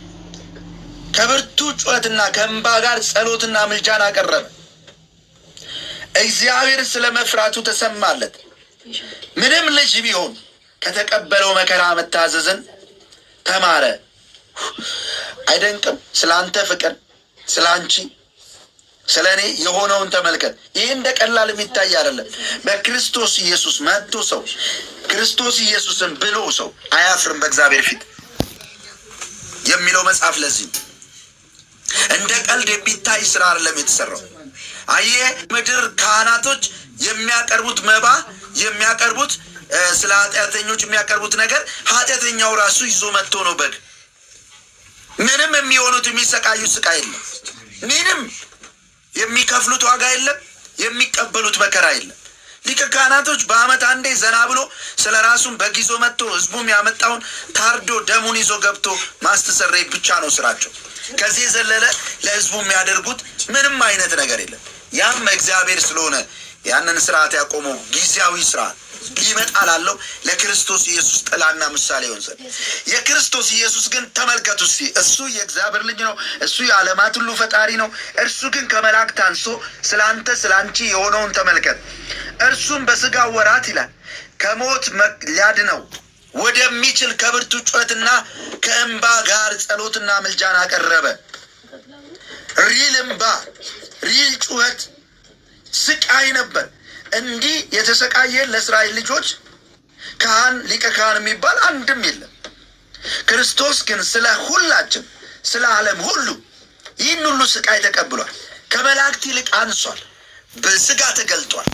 እግዚአብሔር ስለ መፍራቱ ተሰማለት። ምንም ልጅ ቢሆን ከተቀበለው መከራ መታዘዝን ተማረ። አይደንቅም? ስላንተ ፍቅር፣ ስላንቺ፣ ስለኔ የሆነውን ተመልከት። ይህ እንደ ቀላል የሚታይ አይደለም። በክርስቶስ ኢየሱስ መጥቶ ሰው ክርስቶስ ኢየሱስን ብሎ ሰው አያፍርም በእግዚአብሔር ፊት የሚለው መጽሐፍ ለዚህ እንደ ቀልድ የሚታይ ስራ አይደለም የተሰራው። አየህ ምድር ካህናቶች የሚያቀርቡት መባ የሚያቀርቡት ስለ ኃጢአተኞች የሚያቀርቡት ነገር ኃጢአተኛው ራሱ ይዞ መጥቶ ነው በግ። ምንም የሚሆኑት የሚሰቃዩት ስቃይ የለም። ምንም የሚከፍሉት ዋጋ የለም። የሚቀበሉት መከራ የለም። ሊቀ ካህናቶች በአመት አንዴ ዘና ብሎ ስለ ራሱን በግ ይዞ መጥቶ ህዝቡም ያመጣውን ታርዶ ደሙን ይዞ ገብቶ ማስተሰረይ ብቻ ነው ስራቸው። ከዚህ ዘለለ ለህዝቡ የሚያደርጉት ምንም አይነት ነገር የለም። ያም እግዚአብሔር ስለሆነ ያንን ስርዓት ያቆመው ጊዜያዊ ስርዓት ሊመጣ ላለው ለክርስቶስ ኢየሱስ ጥላና ምሳሌ ይሆን ዘንድ። የክርስቶስ ኢየሱስ ግን ተመልከቱ እስቲ፣ እሱ የእግዚአብሔር ልጅ ነው። እሱ የዓለማት ሁሉ ፈጣሪ ነው። እርሱ ግን ከመላእክት አንሶ ስለ አንተ ስለ አንቺ የሆነውን ተመልከት። እርሱም በስጋ ወራት ይላል ከሞት ሊያድነው ወደሚችል ከብርቱ ጩኸትና ከእንባ ጋር ጸሎትና ምልጃን አቀረበ። ሪል እንባ፣ ሪል ጩኸት፣ ስቃይ ነበር። እንዲህ የተሰቃየ ለእስራኤል ልጆች ካህን ሊቀ ካህን የሚባል አንድም የለም። ክርስቶስ ግን ስለ ሁላችን ስለ ዓለም ሁሉ ይህን ሁሉ ስቃይ ተቀብሏል። ከመላእክት ይልቅ አንሷል። በስጋ ተገልጧል።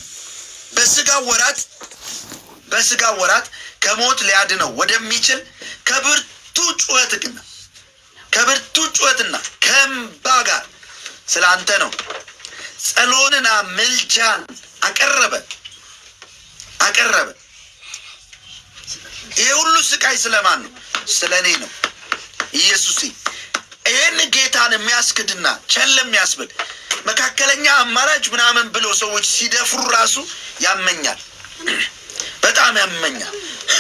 በስጋ ወራት ከሞት ሊያድነው ወደሚችል ከብርቱ ጩኸትና ከእንባ ጋር ስለ አንተ ነው ጸሎትና ምልጃን አቀረበ። ይሄ ሁሉ ስቃይ ስለማን ነው? ስለ እኔ ነው። ኢየሱስ ይህን ጌታን የሚያስክድና ቸል የሚያስብል መካከለኛ አማራጭ ምናምን ብሎ ሰዎች ሲደፍሩ ራሱ ያመኛል። በጣም ያመኛል።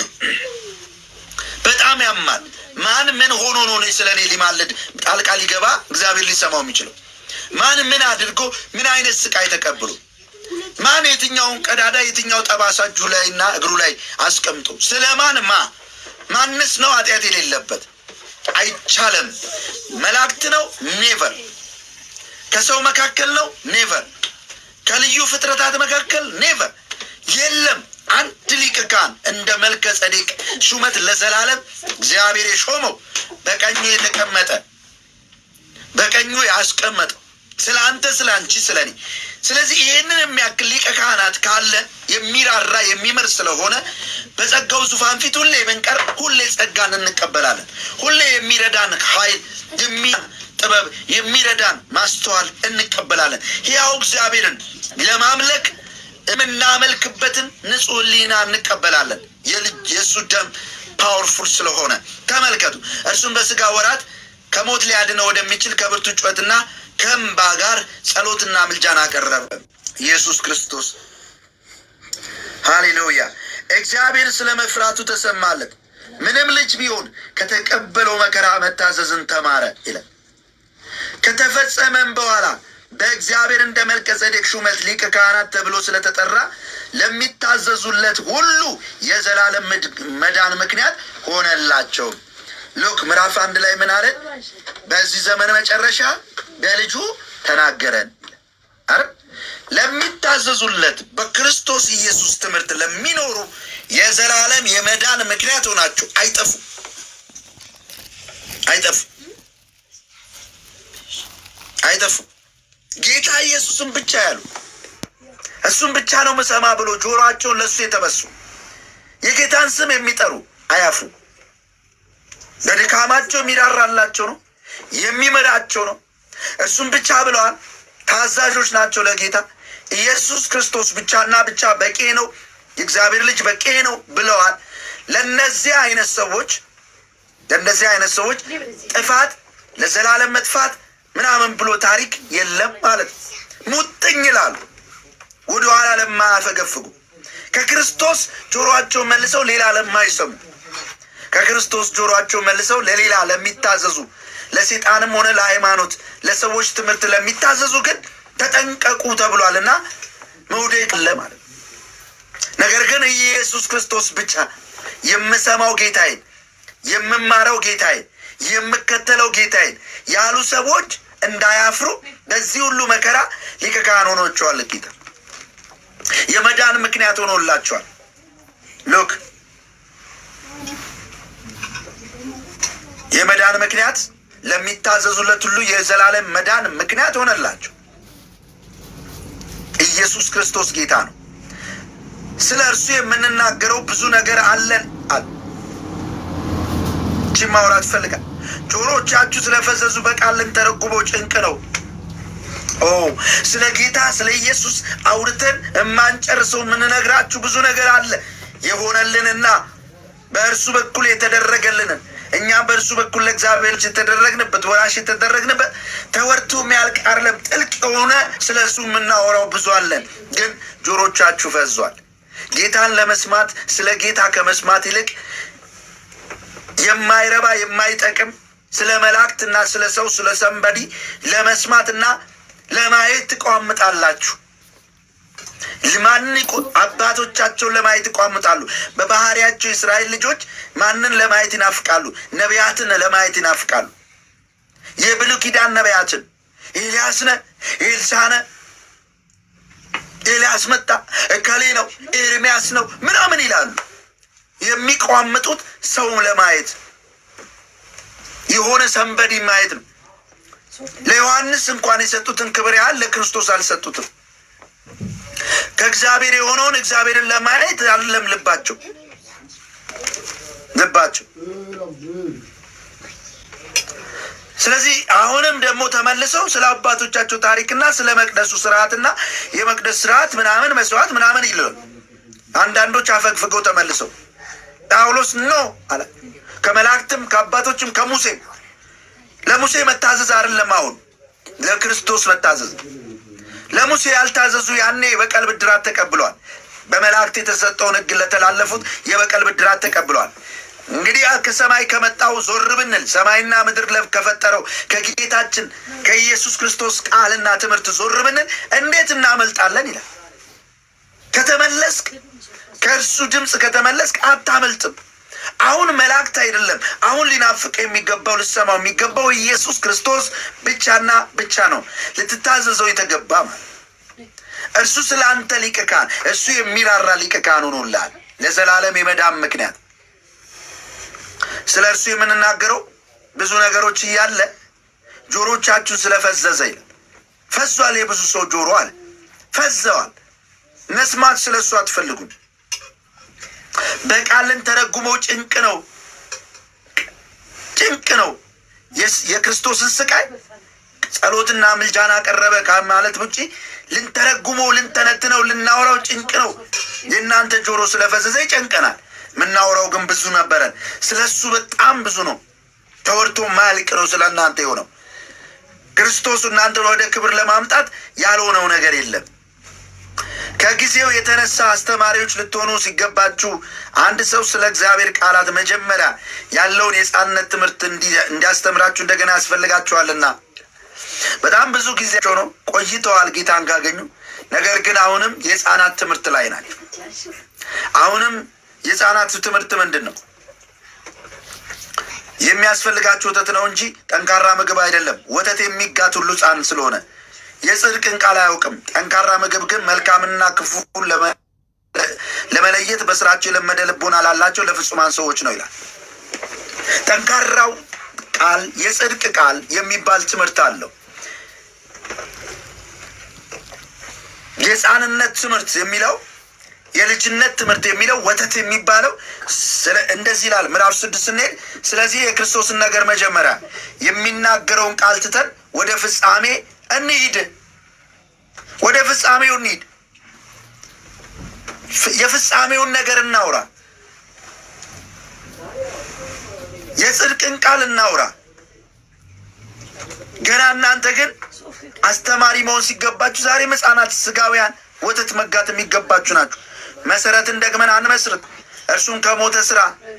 በጣም ያማል። ማን ምን ሆኖ ነው ስለ እኔ ሊማልድ ጣልቃ ሊገባ እግዚአብሔር ሊሰማው የሚችለው? ማን ምን አድርጎ ምን አይነት ስቃይ ተቀብሎ? ማን የትኛውን ቀዳዳ የትኛው ጠባሳ እጁ ላይና እግሩ ላይ አስቀምጦ? ስለማን ማንስ ነው ኃጢአት የሌለበት? አይቻለም። መላእክት ነው? ኔቨር። ከሰው መካከል ነው? ኔቨር። ከልዩ ፍጥረታት መካከል ኔቨር። የለም። አንድ ሊቀ ካህን እንደ መልከ ጼዴቅ ሹመት ለዘላለም እግዚአብሔር የሾመው በቀኙ የተቀመጠ በቀኙ ያስቀመጠው ስለ አንተ ስለ አንቺ ስለ እኔ። ስለዚህ ይህንን የሚያክል ሊቀ ካህናት ካለ የሚራራ የሚምር ስለሆነ በጸጋው ዙፋን ፊት ሁሌ ብንቀርብ ሁሌ ጸጋን እንቀበላለን። ሁሌ የሚረዳን ኃይል ጥበብ የሚረዳን ማስተዋል እንቀበላለን። ሕያው እግዚአብሔርን ለማምለክ የምናመልክበትን ንጹሕ ሕሊና እንቀበላለን። የእሱ ደም ፓወርፉል ስለሆነ ተመልከቱ። እርሱም በስጋ ወራት ከሞት ሊያድነው ወደሚችል ከብርቱ ጩኸትና ከእንባ ጋር ጸሎትና ምልጃን አቀረበ። ኢየሱስ ክርስቶስ ሃሌሉያ። እግዚአብሔር ስለ መፍራቱ ተሰማለት። ምንም ልጅ ቢሆን ከተቀበለው መከራ መታዘዝን ተማረ ይላል። ከተፈጸመም በኋላ በእግዚአብሔር እንደ መልከ ጼዴቅ ሹመት ሊቀ ካህናት ተብሎ ስለተጠራ ለሚታዘዙለት ሁሉ የዘላለም መዳን ምክንያት ሆነላቸው። ሉክ ምዕራፍ 1 ላይ ምን አለ? በዚህ ዘመን መጨረሻ በልጁ ተናገረን። ለሚታዘዙለት በክርስቶስ ኢየሱስ ትምህርት ለሚኖሩ የዘላለም የመዳን ምክንያት ሆናችሁ አይጠፉ። ጌታ ኢየሱስን ብቻ ያሉ እሱን ብቻ ነው መሰማ ብሎ ጆሮአቸውን ለሱ የተበሱ የጌታን ስም የሚጠሩ አያፍሩ። በድካማቸው የሚራራላቸው ነው፣ የሚመራቸው ነው። እሱን ብቻ ብለዋል። ታዛዦች ናቸው ለጌታ። ኢየሱስ ክርስቶስ ብቻና ብቻ በቂ ነው፣ የእግዚአብሔር ልጅ በቂ ነው ብለዋል። ለነዚህ አይነት ሰዎች ጥፋት ለዘላለም መጥፋት ምናምን ብሎ ታሪክ የለም ማለት ሙጥኝ ይላሉ። ወደ ኋላ ለማያፈገፍጉ ከክርስቶስ ጆሮአቸው መልሰው ሌላ ለማይሰሙ ከክርስቶስ ጆሮአቸው መልሰው ለሌላ ለሚታዘዙ ለሰይጣንም ሆነ ለሃይማኖት ለሰዎች ትምህርት ለሚታዘዙ ግን ተጠንቀቁ ተብሏልና መውደቅ ለማለት። ነገር ግን ኢየሱስ ክርስቶስ ብቻ የምሰማው ጌታዬ፣ የምማረው ጌታዬ፣ የምከተለው ጌታዬ ያሉ ሰዎች እንዳያፍሩ በዚህ ሁሉ መከራ ሊቀ ካህን ሆኖላቸዋል። ጌታ የመዳን ምክንያት ሆኖላቸዋል። ሉክ የመዳን ምክንያት ለሚታዘዙለት ሁሉ የዘላለም መዳን ምክንያት ሆነላቸው። ኢየሱስ ክርስቶስ ጌታ ነው። ስለ እርሱ የምንናገረው ብዙ ነገር አለን አለ። ማውራት ፈልጋል። ጆሮቻችሁ ስለፈዘዙ በቃል ልንተረጉመው ጭንቅ ነው። ስለ ጌታ ስለ ኢየሱስ አውርተን የማንጨርሰው የምንነግራችሁ ብዙ ነገር አለ። የሆነልንና በእርሱ በኩል የተደረገልንን እኛ በእርሱ በኩል ለእግዚአብሔር የተደረግንበት ወራሽ የተደረግንበት ተወርቶ የሚያልቅ አይደለም። ጥልቅ የሆነ ስለ እሱ የምናወራው ብዙ አለን። ግን ጆሮቻችሁ ፈዟል። ጌታን ለመስማት ስለ ጌታ ከመስማት ይልቅ የማይረባ የማይጠቅም ስለ መላእክትና ስለ ሰው ስለ ሰንበዲ ለመስማትና ለማየት ትቋምጣላችሁ። አባቶቻቸውን ለማየት ይቋምጣሉ። በባህሪያቸው እስራኤል ልጆች ማንን ለማየት ይናፍቃሉ? ነቢያትን ለማየት ይናፍቃሉ። የብሉይ ኪዳን ነቢያትን ኤልያስነ ኤልሳነ ኤልያስ መጣ እከሌ ነው ኤርሚያስ ነው ምናምን ይላሉ። የሚቋምጡት ሰው ለማየት የሆነ ሰንበዲ ማየት ነው። ለዮሐንስ እንኳን የሰጡትን ክብር ያህል ለክርስቶስ አልሰጡትም። ከእግዚአብሔር የሆነውን እግዚአብሔርን ለማየት አይደለም ልባቸው። ስለዚህ አሁንም ደግሞ ተመልሰው ስለ አባቶቻቸው ታሪክና ስለ መቅደሱ ስርዓትና የመቅደስ ስርዓት ምናምን መስዋዕት ምናምን ይላሉ። አንዳንዶች አፈግፍገው ተመልሰው ጳውሎስ ነው አለ ከመላእክትም ከአባቶችም ከሙሴም ለሙሴ መታዘዝ አይደለም አሁን ለክርስቶስ መታዘዝ። ለሙሴ ያልታዘዙ ያኔ የበቀል ብድራት ተቀብለዋል። በመላእክት የተሰጠውን ሕግ ለተላለፉት የበቀል ብድራት ተቀብለዋል። እንግዲህ ከሰማይ ከመጣው ዞር ብንል ሰማይና ምድር ከፈጠረው ከጌታችን ከኢየሱስ ክርስቶስ ቃልና ትምህርት ዞር ብንል እንዴት እናመልጣለን ይላል። ከተመለስክ ከእርሱ ድምፅ ከተመለስክ አታመልጥም። አሁን መላእክት አይደለም አሁን ሊናፍቅ የሚገባው ልሰማው የሚገባው ኢየሱስ ክርስቶስ ብቻና ብቻ ነው። ልትታዘዘው የተገባ ማለት እርሱ ስለ አንተ ሊቀ ካህን እሱ የሚራራ ሊቀ ካህን ሆኖልሃል ለዘላለም የመዳን ምክንያት። ስለ እርሱ የምንናገረው ብዙ ነገሮች እያለ ጆሮቻችሁን ስለፈዘዘ ይላል። ፈዟል የብዙ ሰው ጆሮ አለ ፈዘዋል። መስማት ስለ እሱ አትፈልጉም። በቃልን ተረጉመው ጭንቅ ነው። የክርስቶስን ስቃይ ጸሎትና ምልጃና ቀረበ ከማለት ውጪ ልንተረጉመው ልንተነትነው ልናወራው ጭንቅ ነው። የእናንተ ጆሮ ስለፈዘዘ ይጨንቀናል። ምናወራው ግን ብዙ ነበረን። ስለሱ በጣም ብዙ ነው። ተወርቶ ማልቅ ነው ስለ እናንተ የሆነው። ክርስቶስ እናንተን ወደ ክብር ለማምጣት ያልሆነው ነገር የለም። ከጊዜው የተነሳ አስተማሪዎች ልትሆኑ ሲገባችሁ አንድ ሰው ስለ እግዚአብሔር ቃላት መጀመሪያ ያለውን የሕፃንነት ትምህርት እንዲያስተምራችሁ እንደገና ያስፈልጋችኋልና። በጣም ብዙ ጊዜያቸው ነው ቆይተዋል ጌታን ካገኙ። ነገር ግን አሁንም የሕፃናት ትምህርት ላይ ናቸው። አሁንም የሕፃናት ትምህርት ምንድን ነው? የሚያስፈልጋችሁ ወተት ነው እንጂ ጠንካራ ምግብ አይደለም። ወተት የሚጋት ሁሉ ሕፃን ስለሆነ የጽድቅን ቃል አያውቅም። ጠንካራ ምግብ ግን መልካምና ክፉን ለመለየት በስራቸው የለመደ ልቦና ላላቸው ለፍጹማን ሰዎች ነው ይላል። ጠንካራው ቃል የጽድቅ ቃል የሚባል ትምህርት አለው። የሕፃንነት ትምህርት የሚለው የልጅነት ትምህርት የሚለው ወተት የሚባለው እንደዚህ ይላል ምዕራፍ 6 ስንሄድ ስለዚህ የክርስቶስን ነገር መጀመሪያ የሚናገረውን ቃል ትተን ወደ ፍጻሜ እንሂድ። ወደ ፍጻሜው እንሂድ። የፍጻሜውን ነገር እናውራ። የጽድቅን ቃል እናውራ። ገና እናንተ ግን አስተማሪ መሆን ሲገባችሁ ዛሬ ሕፃናት ስጋውያን ወተት መጋት የሚገባችሁ ናችሁ። መሰረትን ደግመን አንመስርት። እርሱም ከሞተ ስራ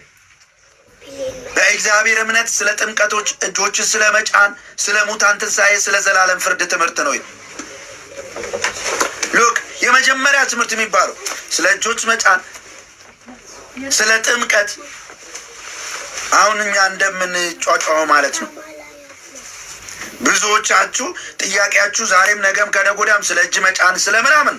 በእግዚአብሔር እምነት ስለ ጥምቀቶች እጆችን ስለ መጫን ስለ ሙታን ትንሣኤ ስለ ዘላለም ፍርድ ትምህርት ነው። ሉክ የመጀመሪያ ትምህርት የሚባለው ስለ እጆች መጫን ስለ ጥምቀት አሁን እኛ እንደምንጫጫው ማለት ነው። ብዙዎቻችሁ ጥያቄያችሁ ዛሬም ነገም ከነገ ወዲያም ስለ እጅ መጫን ስለ ምናምን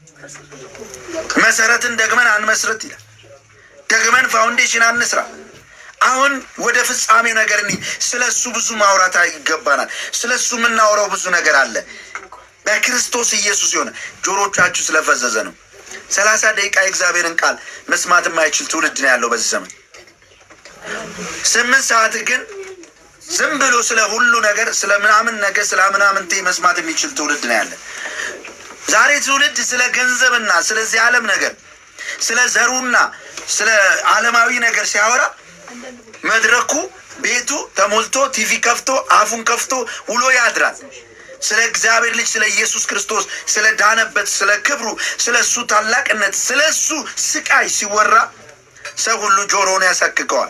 መሰረትን ደግመን አንመስርት ይላል። ደግመን ፋውንዴሽን አንስራ። አሁን ወደ ፍጻሜው ነገር እንሂድ። ስለሱ ብዙ ማውራት ይገባናል። ስለሱ የምናወራው ብዙ ነገር አለ። በክርስቶስ ኢየሱስ የሆነ ጆሮቻችሁ ስለፈዘዘ ነው። 30 ደቂቃ የእግዚአብሔርን ቃል መስማት የማይችል ትውልድ ነው ያለው በዚህ ዘመን። 8 ሰዓት ግን ዝም ብሎ ስለ ሁሉ ነገር ስለ ምናምን ነገር ስለ ምናምንቴ መስማት የሚችል ትውልድ ነው ያለ። ዛሬ ትውልድ ስለ ገንዘብና ስለዚህ ዓለም ነገር ስለ ዘሩና ስለ ዓለማዊ ነገር ሲያወራ መድረኩ ቤቱ ተሞልቶ ቲቪ ከፍቶ አፉን ከፍቶ ውሎ ያድራል። ስለ እግዚአብሔር ልጅ ስለ ኢየሱስ ክርስቶስ ስለ ዳነበት ስለ ክብሩ ስለ እሱ ታላቅነት ስለ እሱ ስቃይ ሲወራ ሰው ሁሉ ጆሮውን ያሳክከዋል።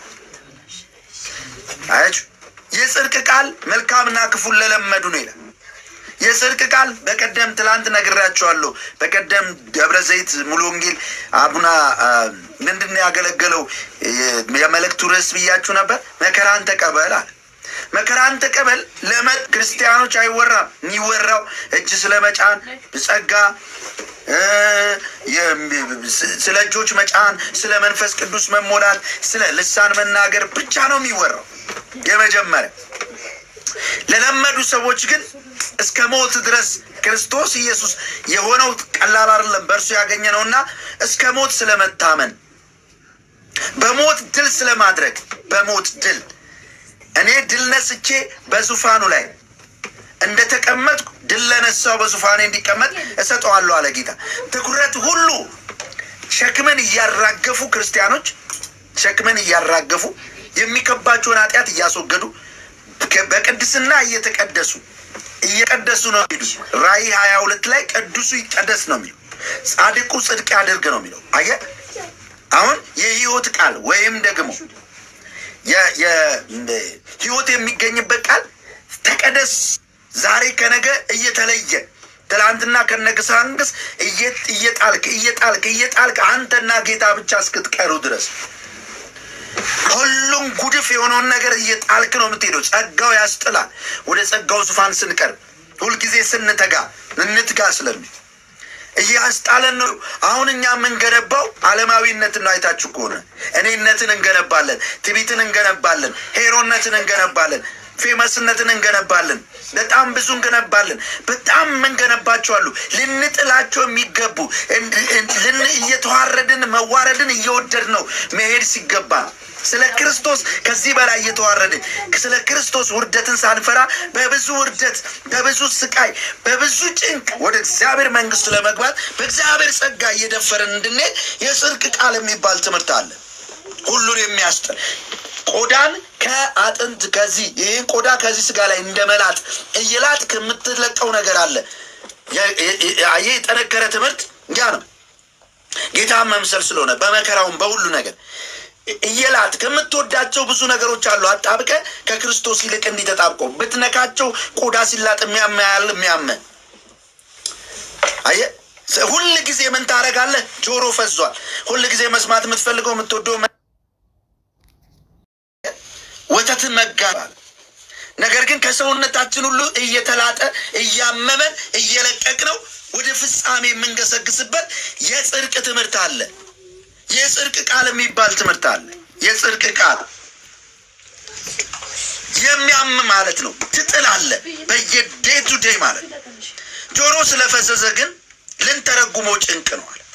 አያችሁ የጽድቅ ቃል መልካምና ክፉን ለለመዱ ነው ይላል። የጽድቅ ቃል በቀደም ትላንት ነግራችኋለሁ። በቀደም ደብረ ዘይት ሙሉ ወንጌል አቡና ምንድነው ያገለገለው የመልእክቱ ርዕስ ብያችሁ ነበር። መከራን ተቀበል አለ። መከራን ተቀበል ለክርስቲያኖች አይወራም። የሚወራው እጅ ስለመጫን ጸጋ ስለ እጆች መጫን ስለ መንፈስ ቅዱስ መሞላት ስለ ልሳን መናገር ብቻ ነው የሚወራው። የመጀመሪያ ለለመዱ ሰዎች ግን እስከ ሞት ድረስ ክርስቶስ ኢየሱስ የሆነው ቀላል አይደለም። በእርሱ ያገኘነውና እስከ ሞት ስለመታመን በሞት ድል ስለማድረግ በሞት ድል እኔ ድል ነስቼ በዙፋኑ ላይ እንደተቀመጥኩ ድል ለነሳው በዙፋኔ እንዲቀመጥ እሰጠዋለሁ አለ ጌታ። ትኩረት ሁሉ ሸክምን እያራገፉ ክርስቲያኖች ሸክምን እያራገፉ የሚከባቸውን ኃጢአት እያስወገዱ በቅድስና እየቀደሱ ነው የሚሉት። ራእይ 22 ላይ ቅዱሱ ይቀደስ ነው የሚለው። ጻድቁ ጽድቅ ያድርግ ነው የሚለው። አየህ አሁን የህይወት ቃል ወይም ደግሞ የህይወት የሚገኝበት ቃል ተቀደስ ዛሬ ከነገ እየተለየ ትላንትና ከነገሳንግስ እየጣልክ አንተና ጌታ ብቻ እስክትቀሩ ድረስ ሁሉም ጉድፍ የሆነውን ነገር እየጣልክ ነው የምትሄደው። ጸጋው ያስጥላል። ወደ ጸጋው ዙፋን ስንቀርብ ሁልጊዜ እንትጋ ስለሚል እያስጣለን ነው። አሁን እኛ የምንገነባው ዓለማዊነትን ነው። አይታችሁ ከሆነ እኔነትን እንገነባለን፣ ትዕቢትን እንገነባለን፣ ሄሮነትን እንገነባለን፣ ፌመስነትን እንገነባለን፣ በጣም ብዙ እንገነባለን። በጣም እንገነባቸው አሉ። ልንጥላቸው የሚገቡ እየተዋረድን መዋረድን እየወደድ ነው መሄድ ሲገባ ስለ ክርስቶስ ከዚህ በላይ እየተዋረድን ስለ ክርስቶስ ውርደትን ሳንፈራ በብዙ ውርደት በብዙ ስቃይ በብዙ ጭንቅ ወደ እግዚአብሔር መንግስት ለመግባት በእግዚአብሔር ጸጋ እየደፈርን እንድንሄድ የጽድቅ ቃል የሚባል ትምህርት አለ። ሁሉን የሚያስጥል ቆዳን ከአጥንት ከዚህ ይሄን ቆዳ ከዚህ ስጋ ላይ እንደመላጥ እየላጥ ከምትለቀው ነገር አለ። የጠነከረ ትምህርት ያ ነው። ጌታ መምሰል ስለሆነ በመከራውም በሁሉ ነገር እየላጥ ከምትወዳቸው ብዙ ነገሮች አሉ። አጣብቀ ከክርስቶስ ይልቅ እንዲተጣብቀው ብትነካቸው ቆዳ ሲላጥ የሚያመ አየ ሁሉ ጊዜ ምን ታረጋለህ? ጆሮ ፈዟል። ሁሉ ጊዜ መስማት የምትፈልገው የምትወደው ወተት መጋባል። ነገር ግን ከሰውነታችን ሁሉ እየተላጠ እያመመን እየለቀቅ ነው ወደ ፍጻሜ የምንገሰግስበት የጽድቅ ትምህርት አለ። የጽድቅ ቃል የሚባል ትምህርት አለ። የጽድቅ ቃል የሚያም ማለት ነው። ትጥላለ በየዴቱ ዴይ ማለት ነው። ጆሮ ስለፈዘዘ ግን ልንተረጉመው ጭንቅ ነው አለ።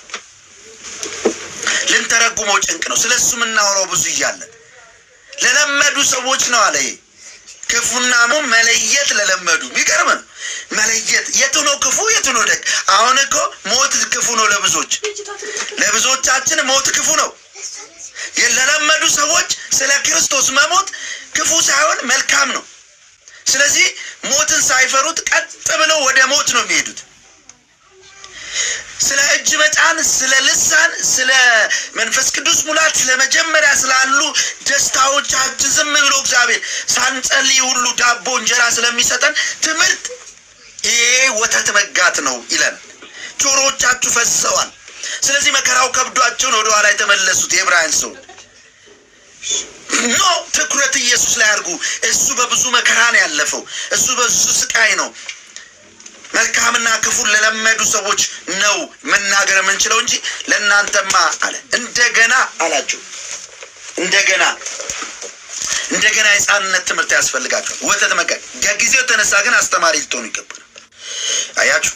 ልንተረጉመው ጭንቅ ነው። ስለሱ የምናወራው ብዙ እያለ ለለመዱ ሰዎች ነው አለ። ክፉና መለየት ለለመዱ የሚገርም ነው። መለየት የቱ ነው ክፉ የቱ ነው ደግ? አሁን እኮ ሞት ክፉ ነው ለብዙዎቻችን ሞት ክፉ ነው። ለለመዱ ሰዎች ስለ ክርስቶስ መሞት ክፉ ሳይሆን መልካም ነው። ስለዚህ ሞትን ሳይፈሩት ቀጥ ብለው ወደ ሞት ነው የሚሄዱት። ስለ እጅ መጫን ስለ ልሳን ስለ መንፈስ ቅዱስ ሙላት ለመጀመሪያ ስላሉ ደስታዎቻችን ዝም ብሎ እግዚአብሔር ሳንጸልይ ሁሉ ዳቦ እንጀራ ስለሚሰጠን ትምህርት ይሄ ወተት መጋት ነው ይላል። ጆሮዎቻችሁ ፈሰዋል። ስለዚህ መከራው ከብዷቸው ነው ወደ ኋላ የተመለሱት የዕብራውያን ሰው ኖ ትኩረት ኢየሱስ ላይ አድርጉ። እሱ በብዙ መከራ ነው ያለፈው። እሱ በብዙ ስቃይ ነው። መልካምና ክፉን ለለመዱ ሰዎች ነው መናገር የምንችለው እንጂ ለእናንተማ አለ እንደገና አላቸው። እንደገና የሕፃንነት ትምህርት ያስፈልጋቸዋል። ወተት መጋት ከጊዜው ተነሳ ግን አስተማሪ ልትሆኑ ይገባል። አያችሁ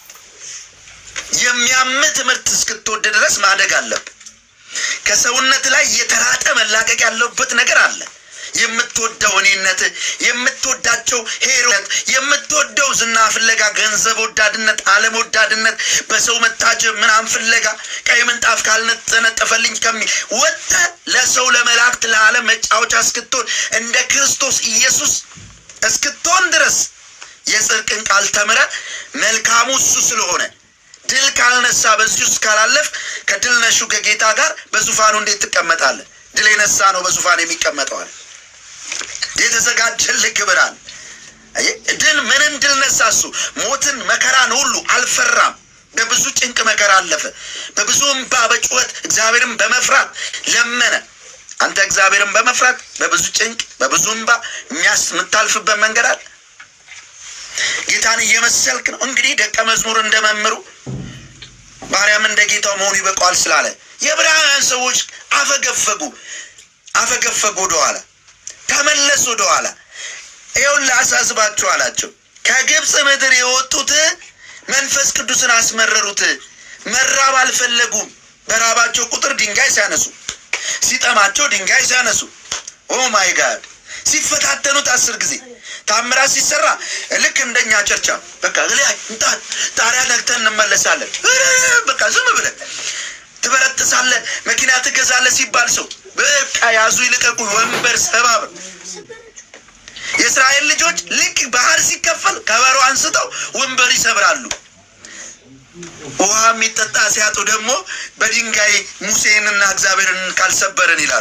የሚያም ትምህርት እስክትወድ ድረስ ማደግ አለብህ። ከሰውነት ላይ የተራጠ መላቀቅ ያለበት ነገር አለ። የምትወደው እኔነት የምትወዳቸው ሄሮነት የምትወደው ዝና ፍለጋ ገንዘብ ወዳድነት ዓለም ወዳድነት በሰው መታጀብ ምናምን ፍለጋ ቀይ ምንጣፍ ካልተነጠፈልኝ ከሚል ወጣ ለሰው ለመላእክት ለዓለም መጫወቻ እስክትሆን እንደ ክርስቶስ ኢየሱስ እስክትሆን ድረስ የጽድቅን ቃል ተምረ መልካሙ እሱ ስለሆነ ድል ካልነሳ በዚህ ውስጥ ካላለፍ ከድል ነሹ ከጌታ ጋር በዙፋኑ እንዴት ትቀመጣለህ? ድል የነሳ ነው በዙፋን የሚቀመጠዋል። የተዘጋጀልህ ክብር አለ። ድል ምንን ድል ነሳ? እሱ ሞትን መከራን ሁሉ አልፈራም። በብዙ ጭንቅ መከራ አለፈ። በብዙ እንባ በጩኸት እግዚአብሔርን በመፍራት ለመነ። አንተ እግዚአብሔርን በመፍራት በብዙ ጭንቅ በብዙ እንባ የምታልፍበት መንገድ አለ። ጌታን እየመሰልክ ነው። እንግዲህ ደቀ መዝሙር እንደመምሩ ባሪያም እንደ ጌታው መሆኑ ይበቃዋል ስላለ የዕብራውያን ሰዎች አፈገፈጉ ወደኋላ ተመለሱ ወደኋላ። ይኸውልህ አሳስባችሁ አላቸው። ከግብፅ ምድር የወጡት መንፈስ ቅዱስን አስመረሩት። መራብ አልፈለጉም። በራባቸው ቁጥር ድንጋይ ሲያነሱ፣ ሲጠማቸው ድንጋይ ሲያነሱ፣ ኦ ማይ ጋድ ሲፈታተኑት 10 ጊዜ ታምራት ሲሰራ ልክ እንደኛ ቸርቻ በቃ ጣሪያ ነክተን እንመለሳለን። በቃ ዝም ብለህ ትበረጥሳለህ፣ መኪና ትገዛለህ ሲባል ሰው በቃ ያዙ ይልቀቁ ወንበር ሰባብር። የእስራኤል ልጆች ልክ ባህር ሲከፈል ከበሮ አንስተው ወንበር ይሰብራሉ። ውሃ የሚጠጣ ሲያጡ ደግሞ በድንጋይ ሙሴንና እግዚአብሔርን ካልሰበርን ይላሉ።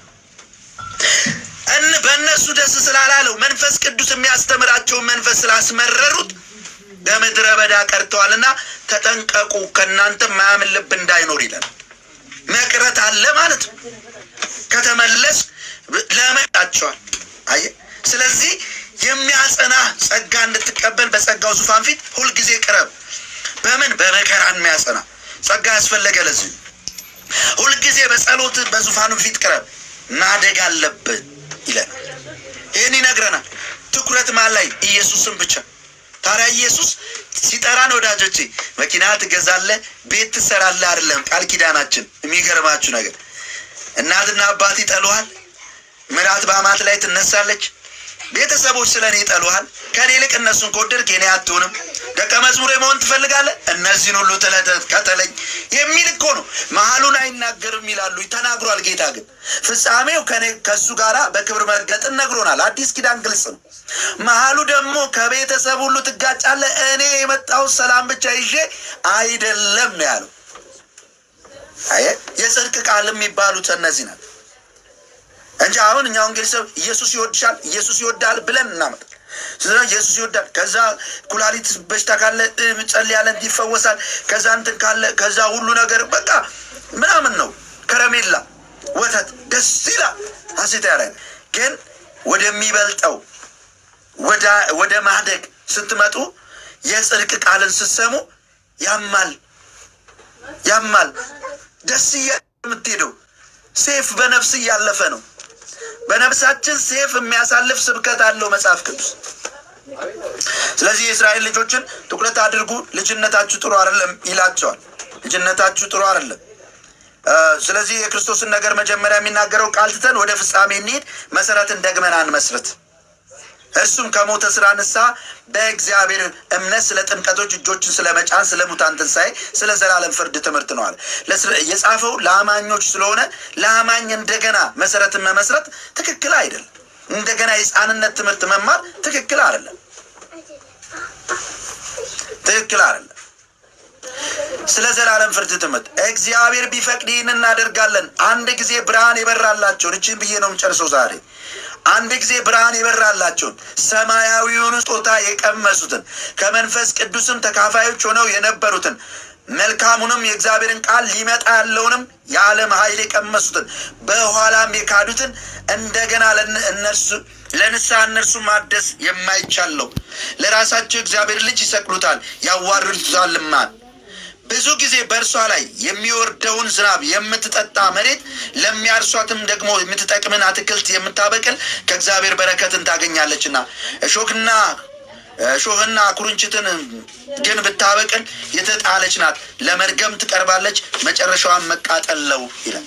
በእነሱ ደስ ስላላለው መንፈስ ቅዱስ የሚያስተምራቸውን መንፈስ ስላስመረሩት በምድረ በዳ ቀርተዋልና ተጠንቀቁ፣ ከእናንተ ማያምን ልብ እንዳይኖር ይላል። መቅረት አለ ማለት ነው። ከተመለስ ለመጣቸዋል። አየ ስለዚህ የሚያጸና ጸጋ እንድትቀበል በጸጋው ዙፋን ፊት ሁልጊዜ ቅረብ። በምን በመከራን የሚያጸና ጸጋ ያስፈለገ ለዚህ ሁልጊዜ በጸሎት በዙፋኑ ፊት ቅረብ። ማደግ አለብህ ይላል። ይህን ይነግረናል። ትኩረት ማን ላይ? ኢየሱስን ብቻ። ታዲያ ኢየሱስ ሲጠራን ወዳጆቼ መኪና ትገዛለህ፣ ቤት ትሰራለህ አይደለም ቃል ኪዳናችን። የሚገርማችሁ ነገር እናትና አባት ይጠሉሃል፣ ምራት በአማት ላይ ትነሳለች። ቤተሰቦች ስለኔ ይጠሉሃል፣ ከኔ ይልቅ እነሱን ከወደድክ የኔ አትሆንም። ደቀ መዝሙር መሆን ትፈልጋለህ፣ እነዚህን ሁሉ ከተለኝ የሚል እኮ ነው። መሀሉን አይናገርም ይላሉ፣ ተናግሯል። ጌታ ግን ፍጻሜው ከሱ ጋራ በክብር መገለጥን ነግሮናል። አዲስ ኪዳን ግልጽ ነው። መሀሉ ደግሞ ከቤተሰብ ሁሉ ትጋጫለህ፣ እኔ የመጣው ሰላም ብቻ ይዤ አይደለም ነው ያለው። አየ የጽድቅ ቃል የሚባሉት እነዚህ ናቸው እንጂ አሁን እኛው እንግዲህ ሰው ኢየሱስ ይወድሻል፣ ኢየሱስ ይወዳል ብለን እናመጣለን። ስለዚህ ኢየሱስ ይወዳል፣ ከዛ ኩላሊት በሽታ ካለ ጸልያለን ይፈወሳል፣ ከዛ እንትን ካለ ከዛ ሁሉ ነገር በቃ ምናምን ነው። ከረሜላ ወተት ደስ ይላል፣ ሐሴት ያደርጋል። ግን ወደሚበልጠው ወደ ማደግ ስትመጡ የጽድቅ ቃልን ስትሰሙ ያማል። ደስ እየምትሄደው ሴፍ በነፍስ እያለፈ ነው። በነፍሳችን ሴፍ የሚያሳልፍ ስብከት አለው መጽሐፍ ቅዱስ። ስለዚህ የእስራኤል ልጆችን ትኩረት አድርጉ። ልጅነታችሁ ጥሩ አይደለም ይላቸዋል። ልጅነታችሁ ጥሩ አይደለም። ስለዚህ የክርስቶስን ነገር መጀመሪያ የሚናገረው ቃል ትተን ወደ ፍጻሜ እንሂድ፣ መሰረትን ደግመን አንመስረት። እርሱም ከሞተ ስራ ንስሐ በእግዚአብሔር እምነት ስለ ጥምቀቶች እጆችን ስለ መጫን ስለ ሙታን ትንሣኤ ስለ ዘላለም ፍርድ ትምህርት ነው አለ። የጻፈው ለአማኞች ስለሆነ ለአማኝ እንደገና መሰረትን መመስረት ትክክል አይደለም። እንደገና የሕፃንነት ትምህርት መማር ትክክል አይደለም። ስለ ዘላለም ፍርድ ትምህርት እግዚአብሔር ቢፈቅድ ይህን እናደርጋለን። አንድ ጊዜ ብርሃን የበራላቸውን እችን ብዬ ነው የምጨርሰው ዛሬ። አንድ ጊዜ ብርሃን የበራላቸውን ሰማያዊውን ስጦታ የቀመሱትን ከመንፈስ ቅዱስም ተካፋዮች ሆነው የነበሩትን መልካሙንም የእግዚአብሔርን ቃል ሊመጣ ያለውንም የዓለም ኃይል የቀመሱትን በኋላም የካዱትን እንደገና ለንስሐ እነርሱ ማደስ የማይቻለው ለራሳቸው እግዚአብሔር ልጅ ይሰቅሉታል ያዋርዱታልማ። ብዙ ጊዜ በእርሷ ላይ የሚወርደውን ዝናብ የምትጠጣ መሬት ለሚያርሷትም ደግሞ የምትጠቅምን አትክልት የምታበቅል ከእግዚአብሔር በረከትን ታገኛለችና እሾህና ኩርንችትን ግን ብታበቅል የተጣለች ናት፣ ለመርገም ትቀርባለች፣ መጨረሻዋን መቃጠል ነው ይላል።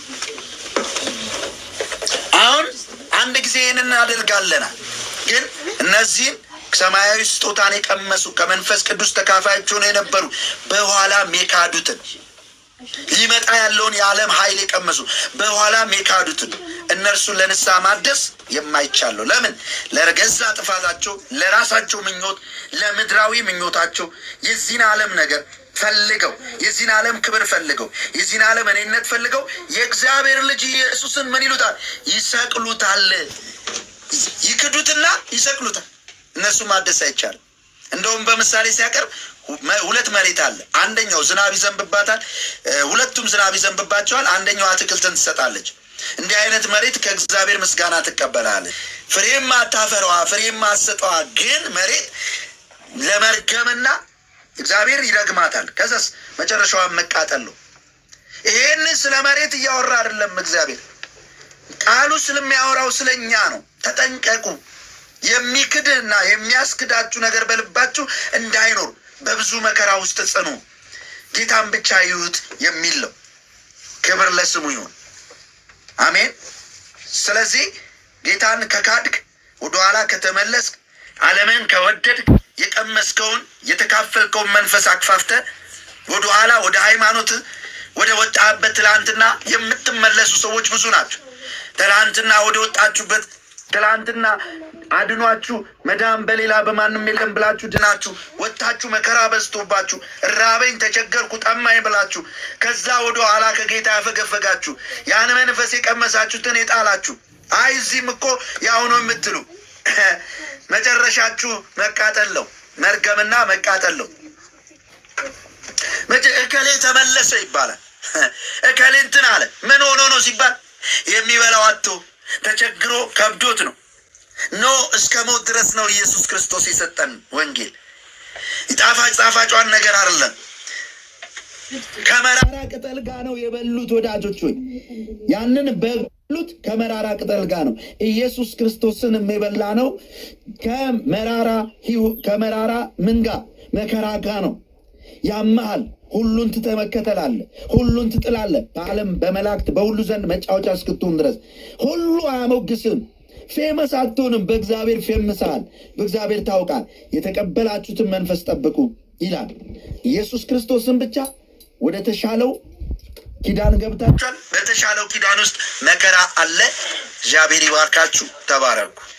አሁን አንድ ጊዜ ይህንን እናደርጋለናል። ግን እነዚህን ሰማያዊ ስጦታን የቀመሱ ከመንፈስ ቅዱስ ተካፋዮች ሆነው የነበሩ በኋላም የካዱትን ሊመጣ ያለውን የዓለም ኃይል የቀመሱ በኋላም የካዱትን እነርሱን ለንስሐ ማደስ የማይቻለው ለምን? ለገዛ ጥፋታቸው፣ ለራሳቸው ምኞት፣ ለምድራዊ ምኞታቸው የዚህን ዓለም ነገር ፈልገው፣ የዚህን ዓለም ክብር ፈልገው፣ የዚህን ዓለም እኔነት ፈልገው የእግዚአብሔር ልጅ ኢየሱስን ምን ይሉታል? ይሰቅሉታል። ይክዱትና ይሰቅሉታል። እነሱ ማደስ አይቻልም። እንደውም በምሳሌ ሲያቀርብ ሁለት መሬት አለ። አንደኛው ዝናብ ይዘንብባታል፣ ሁለቱም ዝናብ ይዘንብባቸዋል። አንደኛው አትክልትን ትሰጣለች። እንዲህ አይነት መሬት ከእግዚአብሔር ምስጋና ትቀበላለች። ፍሬም አታፈራዋ፣ ፍሬም አትሰጠዋ። ግን መሬት ለመርገምና እግዚአብሔር ይረግማታል። ከዛስ መጨረሻዋን መቃጠል ነው። ይሄን ስለ መሬት እያወራ አይደለም እግዚአብሔር። ቃሉ ስለሚያወራው ስለኛ ነው። ተጠንቀቁ፣ የሚክድና የሚያስክዳችሁ ነገር በልባችሁ እንዳይኖር በብዙ መከራ ውስጥ ጽኑ፣ ጌታን ብቻ ይዩት የሚል ነው። ክብር ለስሙ ይሁን። አሜን። ስለዚህ ጌታን ከካድክ፣ ወደኋላ ከተመለስክ፣ ዓለምን ከወደድክ፣ የቀመስከውን የተካፈልከውን መንፈስ አክፋፍተ ወደኋላ ወደ ሃይማኖት ወደ ወጣበት ትላንትና የምትመለሱ ሰዎች ብዙ ናቸው። ትላንትና ወደ ወጣችሁበት፣ ትላንትና አድኗችሁ መዳን በሌላ በማንም የለም ብላችሁ ድናችሁ ወጣችሁ መከራ በዝቶባችሁ ራበኝ ተቸገርኩ ጠማኝ ብላችሁ ከዛ ወደ ኋላ ከጌታ ያፈገፈጋችሁ ያን መንፈስ የቀመሳችሁትን የጣላችሁ አይ እዚህም እኮ ያው ነው የምትሉ መጨረሻችሁ መቃጠል ነው፣ መርገምና መቃጠል ነው። እከሌ ተመለሰ ይባላል። እከሌ እንትን አለ ምን ሆኖ ነው ሲባል የሚበላው አጥቶ ተቸግሮ ከብዶት ነው። ኖ እስከ ሞት ድረስ ነው ኢየሱስ ክርስቶስ የሰጠን ወንጌል። ጣፋጯን ነገር አይደለም። ከመራራ ቅጠል ጋር ነው የበሉት ወዳጆች ሆይ፣ ያንን በሉት ከመራራ ቅጠል ጋር ነው። ኢየሱስ ክርስቶስን የበላ ነው ከመራራ ምን ጋር? መከራ ጋር ነው። ያመሃል፣ ሁሉን ትተመከተላለህ፣ ሁሉን ትጥላለህ። በዓለም በመላእክት በሁሉ ዘንድ መጫወቻ እስክትሆን ድረስ ሁሉ አያሞግስም። ፌመስ አትሆንም። በእግዚአብሔር ፌምሳል፣ በእግዚአብሔር ታውቃል። የተቀበላችሁትን መንፈስ ጠብቁ ይላል። ኢየሱስ ክርስቶስን ብቻ ወደ ተሻለው ኪዳን ገብታችኋል። በተሻለው ኪዳን ውስጥ መከራ አለ። እግዚአብሔር ይባርካችሁ። ተባረኩ።